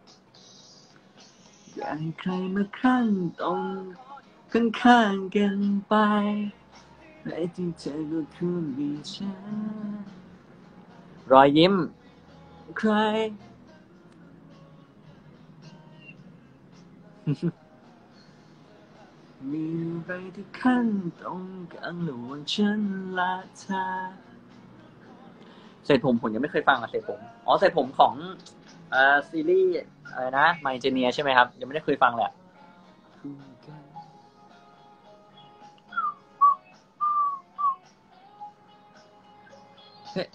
อยากให้ใครมาข้างตรงข้างๆกันไปในที่เธอก็คือมีฉันรอยยิ้มใคร มีอะไรที่ขั้นตรงกันระหว่างฉันและเธอเสร็จผมผมยังไม่เคยฟังอะเสร็จผมอ๋อเสร็จผมของเอ่อซีรีส์อะไรนะ My Engineer ใช่ไหมครับยังไม่ได้เคยฟังเลยเฮ้ย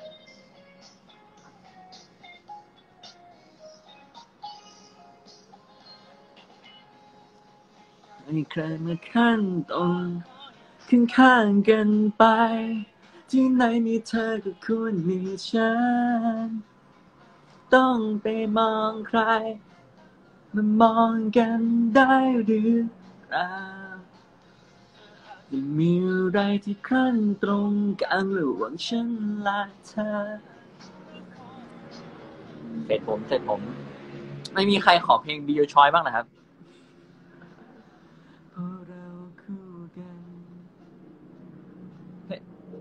ให้ใครมาขั้นตรงข้างๆกันไปที่ไหนมีเธอก็ควรมีฉันต้องไปมองใครมามองกันได้หรือเปล่ายังมีอะไรที่ขั้นตรงกันระหว่างฉันและเธอเสร็จผมเสร็จผมไม่มีใครขอเพลง Be Your Choice บ้างนะครับเพราะเราคู่กันเฮ้ย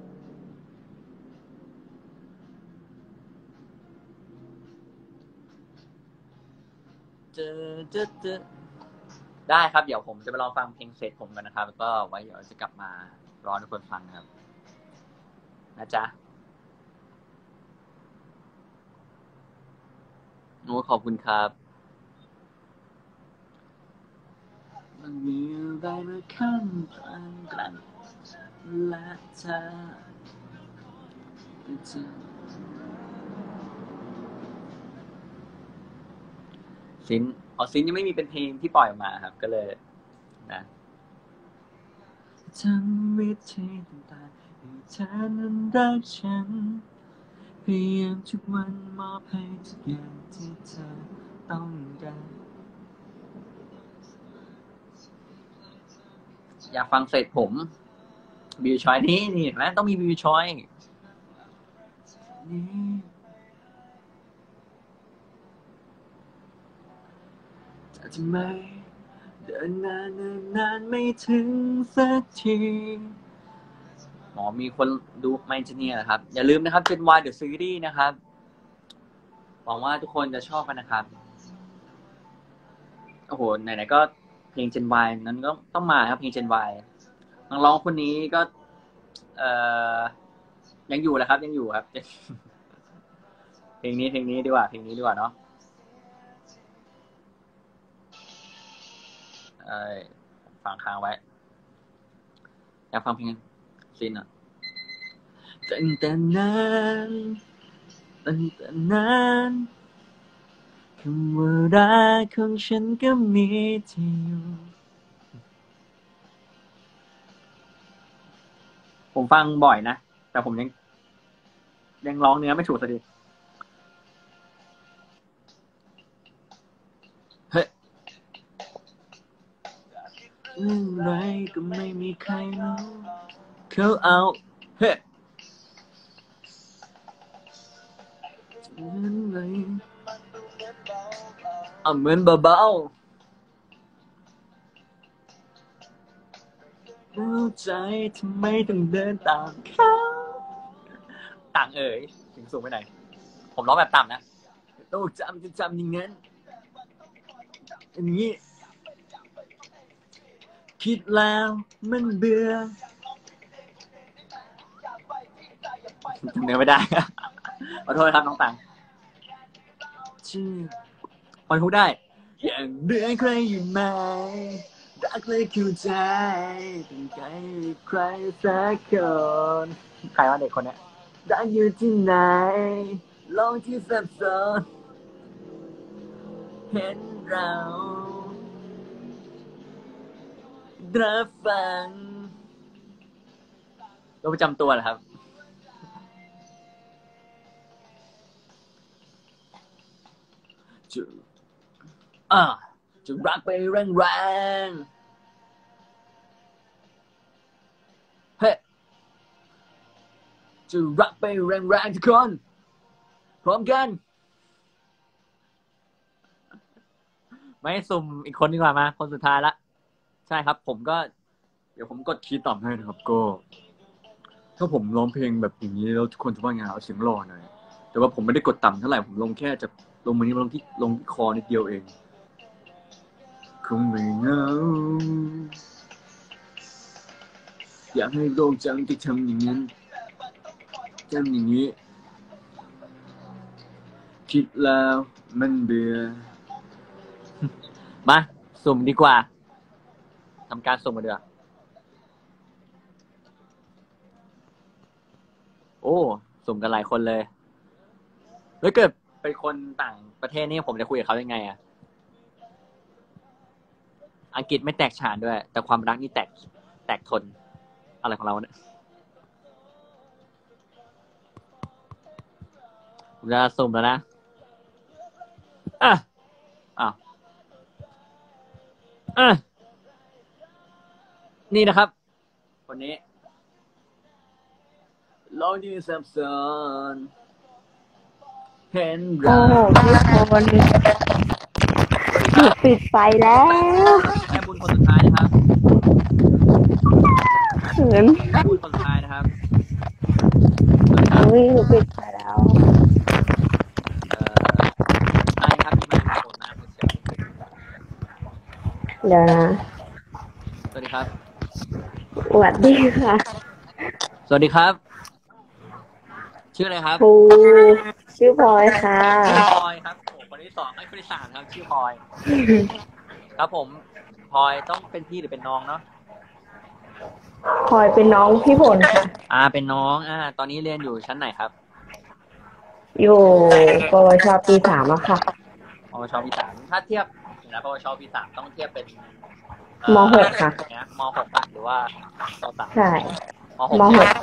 เจอเจอเจอได้ครับเดี๋ยวผมจะไปลองฟังเพลงเสร็จผมกันนะครับแล้วก็ไว้เดี๋ยวจะกลับมารอทุกคนฟังนะครับนะจ๊ะโอ้ขอบคุณครับมันมีอะไรมาขั้นกลางกันและเธอซินอ๋อซินยังไม่มีเป็นเพลงที่ปล่อยออกมาครับก็เลยนะทำวิธีต่างๆให้เธอนั้นรักฉันพยายามทุกวันมอบให้ทุกอย่างที่เธอต้องการอยากฟังเสร็จผมบิวชอยนี่นี่เห็นไหมต้องมีบิวชอยนี่จะทำไมเดินนานเดินนานไม่ถึงสักทีหมอมีคนดูไมเจเนียร์ครับอย่าลืมนะครับ Gen Y The Series นะครับหวังว่าทุกคนจะชอบกันนะครับโอ้โหไหนๆก็เพลง Gen Y นั้นก็ต้องมาครับเพลง Gen Y นักร้องคนนี้ก็เอ่อยังอยู่แหละครับยังอยู่ครับ เพลงนี้เพลงนี้ดีกว่าเพลงนี้ดีกว่าเนาะเอ้ยฟังค้างไว้อยากฟังเพลงซินอ่ะตั้งแต่นั้นตั้งแต่นั้นคำว่ารักของฉันก็มีที่อยู่ผมฟังบ่อยนะแต่ผมยังยังร้องเนื้อไม่ถูกสักทีเฮ้ยเรื่องไรก็ไม่มีใครรู้เขาเอาเฮ้ยเรื่องไรเอาเหมือนเบาๆรู้ใจทำไมต้องเดินตามเขาต่างเอ๋ยถึงสูงไปไหนผมร้องแบบต่ำนะต้องจำจะจำอย่างนั้นอย่างนี้คิดแล้วมันเบื่อจำเนื้อไม่ได้ ขอโทษครับน้องต่างชื่อพอพูดได้อย่างเบื่อใครอยู่ไหมรักเลยเข้าใจเป็นใครใครสักคนใครว่าเด็กคนเนี้ยรักอยู่ที่ไหนลองที่สับสนเห็นเรารับฟังโรคประจำตัวเหรอครับจะอ่าจะรักไปแรงๆเฮ้จะรักไปแรงๆทุกคนพร้อมกันไม่สุ่มอีกคนดีกว่ามาคนสุดท้ายละใช่ครับผมก็เดี๋ยวผมกดคีย์ต่ำให้นะครับก็ถ้าผมร้องเพลงแบบอย่างนี้แล้วทุกคนจะว่าไงเอาเสียงหล่อหน่อยแต่ว่าผมไม่ได้กดต่ำเท่าไหร่ผมลงแค่จะลงมานี้ลงที่ลงที่คอนิดเดียวเองคงไม่เหงาอยากให้โลกจำที่ทำอย่างนั้นทำอย่างนี้คิดแล้วมันเบื่อมาสุ่มดีกว่าทำการสุ่มมาเดือโอ้สุ่มกันหลายคนเลยแล้วเกิดเป็นคนต่างประเทศนี่ผมจะคุยกับเขายังไงอะอังกฤษไม่แตกฉานด้วยแต่ความรักนี่แตกแตกทนอะไรของเราเนี่ยผมจะสุ่มแล้วนะอ่ะอ้าวอ่ะนี่นะครับคนนี้ลองยืนสับสนเห็นโอ้เราโหพี่คนหนูปิดไฟแล้วแม่บุญคนสุดท้ายนะครับเขินแม่บุญคนสุดท้ายนะครับอุ้ยหนูปิดไฟแล้วเอ่อใช่ครับที่มาโกรธมากเชียวเดี๋ยวนะสวัสดีครับสวัสดีค่ะสวัสดีครับ ชื่ออะไรครับครูชื่อพลอยค่ะชื่อพลอยครับโอ้คนที่สองไอ้คนที่สามครับชื่อพลอย ครับผมพลอยต้องเป็นพี่หรือเป็นน้องเนาะพลอยเป็นน้องพี่ผลค่ะอ่าเป็นน้องอ่าตอนนี้เรียนอยู่ชั้นไหนครับอยู่ปวชปีสามอะค่ะปวชปีสามถ้าเทียบนะปวชปีสามต้องเทียบเป็นเอ่อมหกค่ะนะมหกป่ะหรือว่าปสามใช่มหกมหก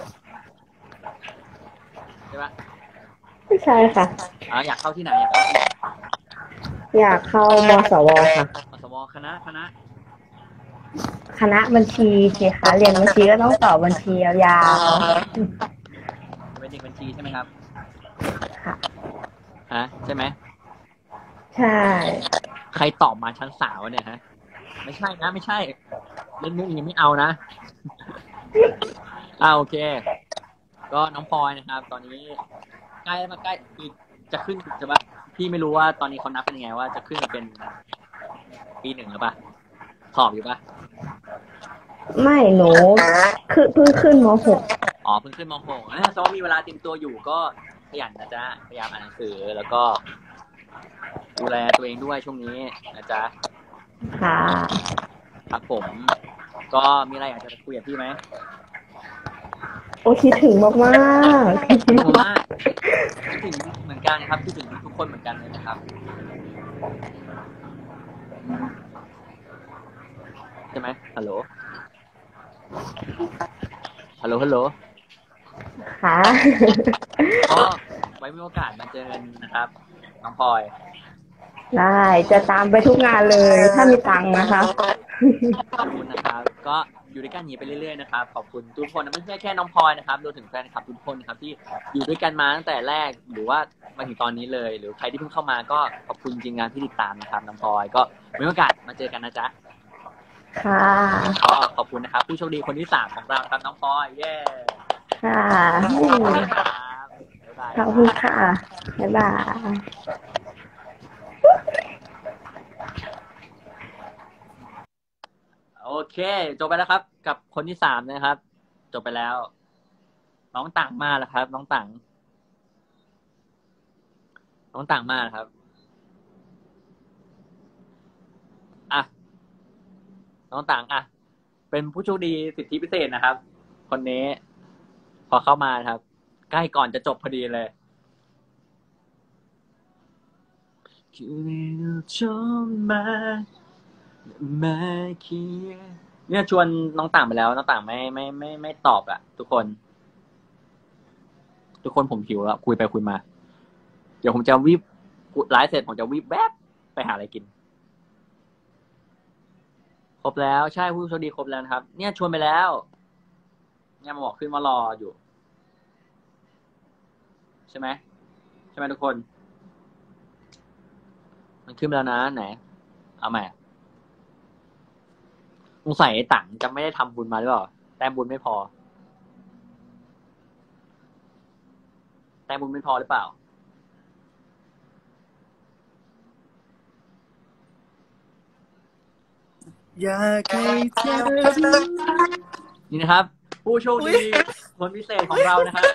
ใช่ปะไม่ใช่ค่ะอ่าอยากเข้าที่ไหนอยากเข้าที่ไหนอยากเข้ามสวค่ะมสวคณะคณะคณะบัญชีสิคะเรียนบัญชีก็ต้องสอบบัญชียาวเป็นเด็กบัญชีใช่ไหมครับๆค่ะฮะใช่ไหมใช่ใครตอบมาชั้นสาวเนี่ยฮะไม่ใช่นะไม่ใช่เล่นมุกยังไม่เอานะ อ่าโอเค ก็น้องพลอยนะครับ ตอนนี้ใกล้มาใกล้อีกจะขึ้นจะว่าพี่ไม่รู้ว่าตอนนี้เขานับเป็นยังไงว่าจะขึ้นเป็นปีหนึ่งหรือเปล่าสอบอยู่ปะไม่หนูคือเพิ่งขึ้นม .หกอ๋อเพิ่งขึ้นม .หก นะซ้อมมีเวลาเตรียมตัวอยู่ก็ขยันนะจ๊ะพยายามอ่านหนังสือแล้วก็ดูแลตัวเองด้วยช่วงนี้นะจ๊ะค่ะครับผม ก็มีอะไรอยากจะคุยกับพี่ไหมโอ้คิดถึงมากมากผมว่าคิดถึงเหมือนกันครับคิดถึงทุกคนเหมือนกันเลยนะครับใช่ไหมฮัลโหลฮัลโหลฮัลโหลค่ะก็ไว้มีโอกาสมาเจอกันนะครับน้องพลอยได้จะตามไปทุกงานเลย ถ้ามีตังค์นะคะขอบคุณนะครับ ก็อยู่ด้วยกันอย่างนี้ไปเรื่อยๆนะครับขอบคุณทุกคนนะไม่ใช่แค่น้องพลอยนะครับรวมถึงแฟนคลับทุกคนนะครับที่อยู่ด้วยกันมาตั้งแต่แรกหรือว่ามาถึงตอนนี้เลย หรือใครที่เพิ่งเข้ามาก็ขอบคุณจริงๆงานที่ติดตามนะครับน้องพลอยก็มีโอกาสมาเจอกันนะจ๊ะค่ะก็ขอบคุณนะครับผู้โชคดีคนที่สามของเราครับน้องพลอยเย้ค่ะขอบคุณครับบ๊ายบายขอบคุณค่ะ บ๊ายบายโอเคจบไปแล้วครับ กับคนที่สามนะครับ จบไปแล้ว น้องต่างมาแล้วครับ น้องต่างน้องต่างมาแล้วครับอ่ะน้องต่างอ่ะเป็นผู้โชคดีสิทธิพิเศษนะครับ คนนี้ พอเข้ามาครับ ใกล้ก่อนจะจบพอดีเลยเนี่ยชวนน้องต่างไปแล้วน้องต่างไม่ไม่ไม่ไม่ตอบอะทุกคน ทุกคนผมหิวแล้วคุยไปคุยมา เดี๋ยวผมจะวิบไลฟ์เสร็จผมจะวิบแวบไปหาอะไรกิน ครบแล้วใช่ผู้โชคดีครบแล้วนะครับ เนี่ยชวนไปแล้ว เนี่ยมาบอกขึ้นมารออยู่ ใช่ไหมใช่ไหมทุกคน มันขึ้นไปแล้วนะไหน เอาใหม่สงสัยไอ้ตังจะไม่ได้ทำบุญมาหรือเปล่าแต้มบุญไม่พอแต้มบุญไม่พอหรือเปล่าอยากให้เธอนี่นะครับ ผู้โชคดีคนพิเศษของเรานะครับ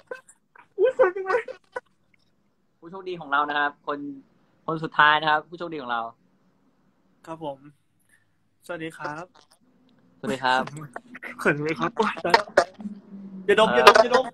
ผู้โชคดีของเรานะครับ คนคนสุดท้ายนะครับ ผู้โชคดีของเราครับผมสวัสดีครับสวัสดีครับเขินเลยครับอย่าดมอย่าดมอย่าดม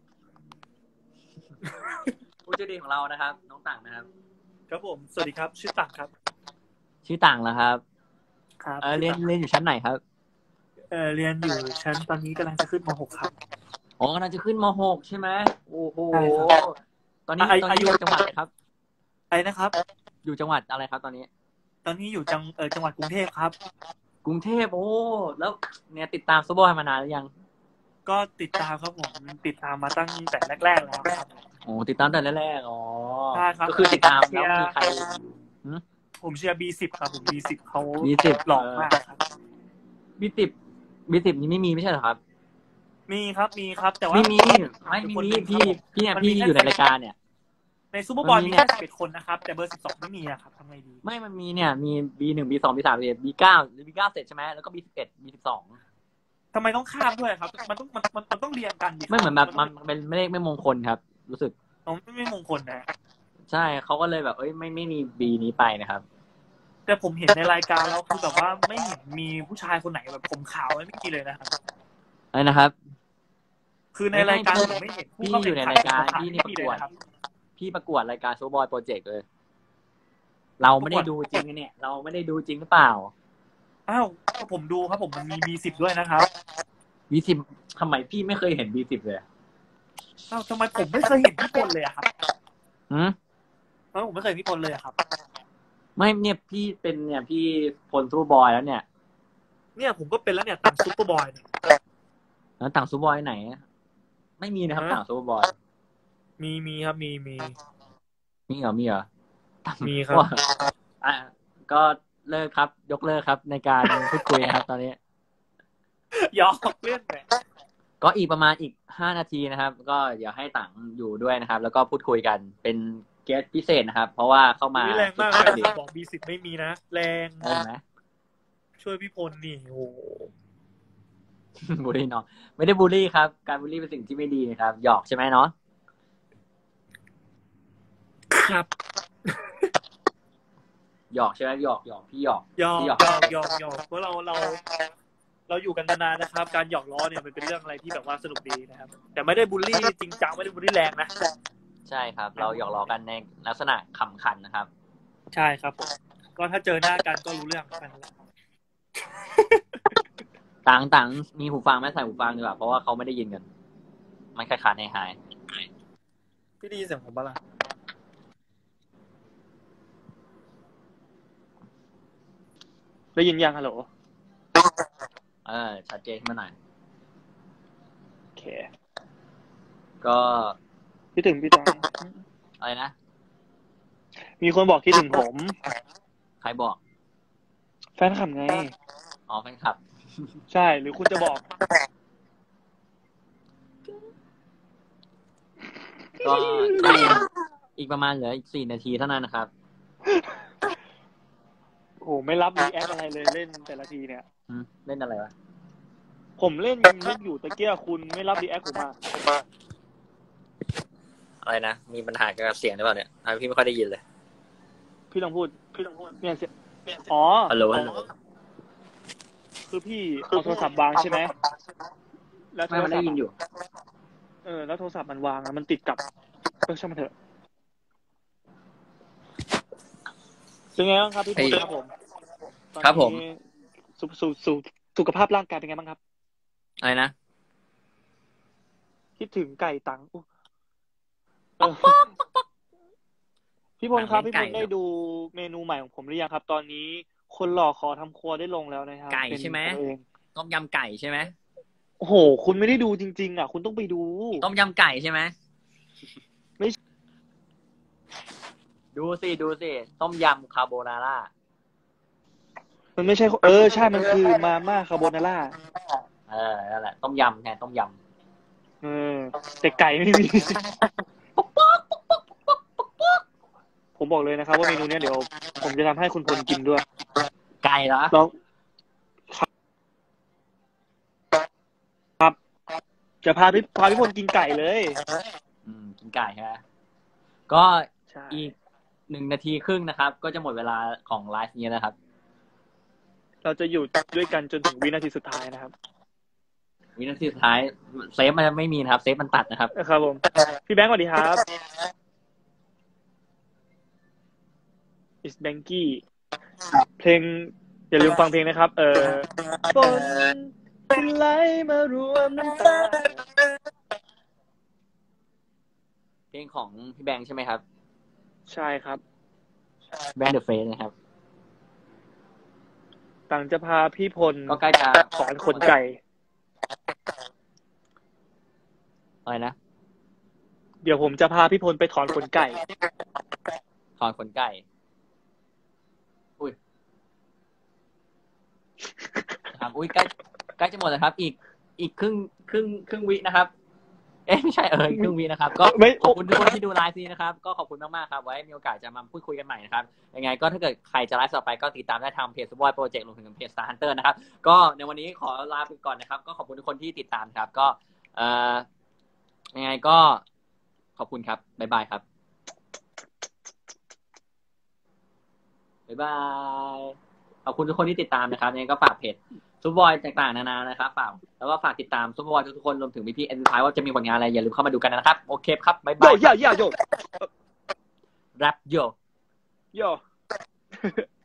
ผู้โชคดีของเรานะครับ น้องต่างนะครับครับผมสวัสดีครับชื่อตักครับชื่อต่างแล้วครับครับเออเรียนเรียนอยู่ชั้นไหนครับเออเรียนอยู่ชั้นตอนนี้กำลังจะขึ้นม .หก ครับอ๋อกำลังจะขึ้นม .หก ใช่ไหมโอ้โหใช่ครับตอนนี้อาตอนนี้อายุอยู่จังหวัดอะไรครับไอ้นะครับอยู่จังหวัดอะไรครับตอนนี้ตอนนี้อยู่จังเออจังหวัดกรุงเทพครับกรุงเทพโอ้แล้วเนี่ยติดตามซูเปอร์บอยมานานหรือยังก็ติดตามครับผมติดตามมาตั้งแต่แรกๆแล้วครับโอ้ติดตามแต่แรกๆอ๋อใช่ครับก็คือติดตามแล้วมีใครผมเชียร์ บี สิบ ครับผม บี สิบ เขาบี สิบหล่อมากครับบี สิบ บี สิบนี้ไม่มีไม่ใช่เหรอครับมีครับมีครับ แต่ว่าไม่มีไม่มีพี่พี่เนี่ยพี่อยู่ในรายการเนี่ยในซูเปอร์บอลมีแค่สิบเอ็ดคนนะครับแต่เบอร์สิบสองไม่มีอะครับทำไงดีไม่มันมีเนี่ยมี บี หนึ่ง บี สอง บี สาม บี บี เก้าหรือ บี เก้า เสร็จใช่ไหมแล้วก็ บี สิบเอ็ด บี สิบสองทำไมต้องข้ามด้วยครับ มันต้องมันมันมันต้องเรียงกันดิไม่เหมือนแบบมันมันเป็นไม่เลขไม่มงคลครับ รู้สึกอ๋อไม่ไม่มงคลนะใช่เขาก็เลยแบบเอ้ยไม่ไม่มีบีนี้ไปนะครับแต่ผมเห็นในรายการแล้วคือแบบว่าไม่เห็นมีผู้ชายคนไหนแบบผมขาวไม่มีเลยนะครับอะไรนะครับคือในรายการผมไม่เห็นผู้พี่เข้าอแข่ยู่งในขันรายการผมพี่นี่ไม่ประมีเลกยวดนะครับพี่ประกวดรายการซูเปอร์บอยโปรเจกต์เลย เราไม่ได้ดูจริงเนี่ย เราไม่ได้ดูจริงหรือเปล่าอ้าวผมดูครับผมมันมี บี สิบ ด้วยนะครับบี สิบ ทำไมพี่ไม่เคยเห็น บี สิบ เลยอ้าวทำไมผมไม่เคยเห็นพี่พลเลยอะครับหืมแล้วผมไม่เคยเห็นพี่พลเลยอะครับไม่เนี่ยพี่เป็นเนี่ยพี่พลซูเปอร์บอยแล้วเนี่ยเนี่ยผมก็เป็นแล้วเนี่ยต่างซุปเปอร์บอยเนี่ยแล้วต่างซูเปอร์บอยไหนไม่มีนะครับฮะต่างซูเปอร์บอยมีมีครับมีมีมีเหรอมีเหรอมีครับว่าอ่ะก็เลิกครับ ยกเลิกครับในการพูดคุยนะครับ ตอนนี้หยอกเล่นแหละก็อีกประมาณอีกห้านาทีนะครับ ก็เดี๋ยวให้ต่างอยู่ด้วยนะครับ แล้วก็พูดคุยกันเป็นเกสพิเศษนะครับ เพราะว่าเข้ามานี่แรงมากเลยบอกมีสิทธิ์ไม่มีนะแรงได้ไหมช่วยพี่พลนี่โอ้โหบูลลี่น้องไม่ได้บูลลี่ครับ การบูลลี่เป็นสิ่งที่ไม่ดีนะครับหยอกใช่ไหมเนาะครับหยอกใช่ไหมหยอกหยอกพี่หยอกหยอกพี่หยอกหยอกหยอกเพราะเราเรา เราอยู่กันนานๆนะครับ การหยอกล้อเนี่ยมันเป็นเรื่องอะไรที่แบบว่าสนุกดีนะครับ แต่ไม่ได้บูลลี่จริงจังไม่ได้บูลลี่แรงนะใช่ครับ เราหยอกล้อกันในลักษณะขำขันนะครับใช่ครับผมก็ถ้าเจอหน้ากันก็รู้เรื่องแค่นั้นแหละต่างต่างมีหูฟังไหมใส่หูฟังดีกว่าเพราะว่าเขาไม่ได้ยินกัน มันขาดขาดในหายพี่ไดีเสียงผมปะล่ะ ได้ยินยังฮัลโหลเออชัดเจนขึ้นมาหน่อยโอเคก็คิดถึงพี่จอยอะไรนะมีคนบอกคิดถึงผมใครบอกแฟนคลับไงอ๋อแฟนคลับใช่หรือคุณจะบอกก็อีกประมาณเหลืออีกสี่นาทีเท่านั้นนะครับโอ้ไม่รับรีแอคอะไรเลยเล่นแต่ละทีเนี่ยอืมเล่นอะไรวะผมเล่นยิงลูกอยู่ตะเกียคุณไม่รับรีแอคผมมาอะไรนะ มีปัญหาเกี่ยวกับเสียงหรือเปล่าเนี่ยทำไมพี่ไม่ค่อยได้ยินเลยพี่ต้องพูด พี่ต้องพูดเนี่ยเสียอ๋อฮัลโหลฮัลโหลคือพี่เอาโทรศัพท์วางใช่ไหมแล้วโทไม่รมันศัได้พท์ยินอยู่เออแล้วโทรศัพท์มันวางอะมันติดกับเออช่างมันเถอะเป็นไงบ้างครับพี่พลครับผมครับผมตอนนี้สุสุสุสุขภาพร่างกายเป็นไงบ้างครับอะไรนะคิดถึงไก่ตังอุ๊ยเออพี่พลครับพี่พลได้ดูเมนูใหม่ของผมหรือยังครับ ตอนนี้คนหล่อขอทำครัวได้ลงแล้วนะครับไก่เป็นใช่ไหมตัวเองต้มยำไก่ใช่ไหมโอ้โห คุณไม่ได้ดูจริง ๆ อ่ะ คุณต้องไปดูต้มยำไก่ใช่ไหมไม่ดูสิดูสิต้มยำคาโบนาร่ามันไม่ใช่ เออ ใช่ มันคือมาม่าคาโบนาร่าเออนั่นแหละต้มยำแทนต้มยเออ แต่ไก่ไม่มี ผมบอกเลยนะครับว่าเมนูเนี้ยเดี๋ยว ผมจะทำให้คุณพลกินด้วยำไก่เหรอแล้วครับ จะพาพี่พาพี่พลกินไก่เลยอืมกินไก่ใช่ไหมก็ใช่อีกหนึ่งนาทีครึ่งนะครับ ก็จะหมดเวลาของไลฟ์นี้แล้วครับเราจะอยู่ด้วยกันจนถึงวินาทีสุดท้ายนะครับวินาทีสุดท้ายเซฟมันจะไม่มีนะครับ เซฟมันตัดนะครับครับผม พี่แบงค์สวัสดีครับ is Banky เพลงอย่าลืมฟังเพลงนะครับ เออฝนที่ไหลมารวมน้ำตาเพลงของพี่แบงค์ใช่ไหมครับใช่ครับแบงค์เดอะเฟสนะครับต่างจะพาพี่พลก็ใกล้จะถอนขนไก่อะไรนะเดี๋ยวผมจะพาพี่พลไปถอนขนไก่ถอนขนไก่ อุ้ยนะครับอุ้ยใกล้ใกล้จะหมดแล้วครับ อีกอีกครึ่งครึ่งครึ่งวินะครับ เอ๊ะไม่ใช่เอออีกครึ่งวินะครับ ก็ไม่ขอบคุณทุกคนที่ดูไลฟ์นี้นะครับ ก็ขอบคุณมากๆครับ ไว้มีโอกาสจะมาพูดคุยกันใหม่นะครับ ยังไงก็ถ้าเกิดใครจะไลฟ์ต่อไปก็ติดตามได้ทางเพจ Subboy Project รวมถึงเพจ Star Hunter นะครับ ก็ในวันนี้ขอลาไปก่อนนะครับ ก็ขอบคุณทุกคนที่ติดตามครับ ก็เอ่อยังไงก็ขอบคุณครับ บ๊ายบายครับ บ๊ายบาย ขอบคุณทุกคนที่ติดตามนะครับยังไงก็ฝากเพจซุปบอยต่างๆนานานะครับฝากแล้วก็ฝากติดตามซุปบอยทุกๆคนรวมถึงพี่ๆเอ็นไพว่าจะมีผลงานอะไรอย่าลืมเข้ามาดูกันนะครับโอเคครับบ๊ายโยบายโยโยโยแรปโยโย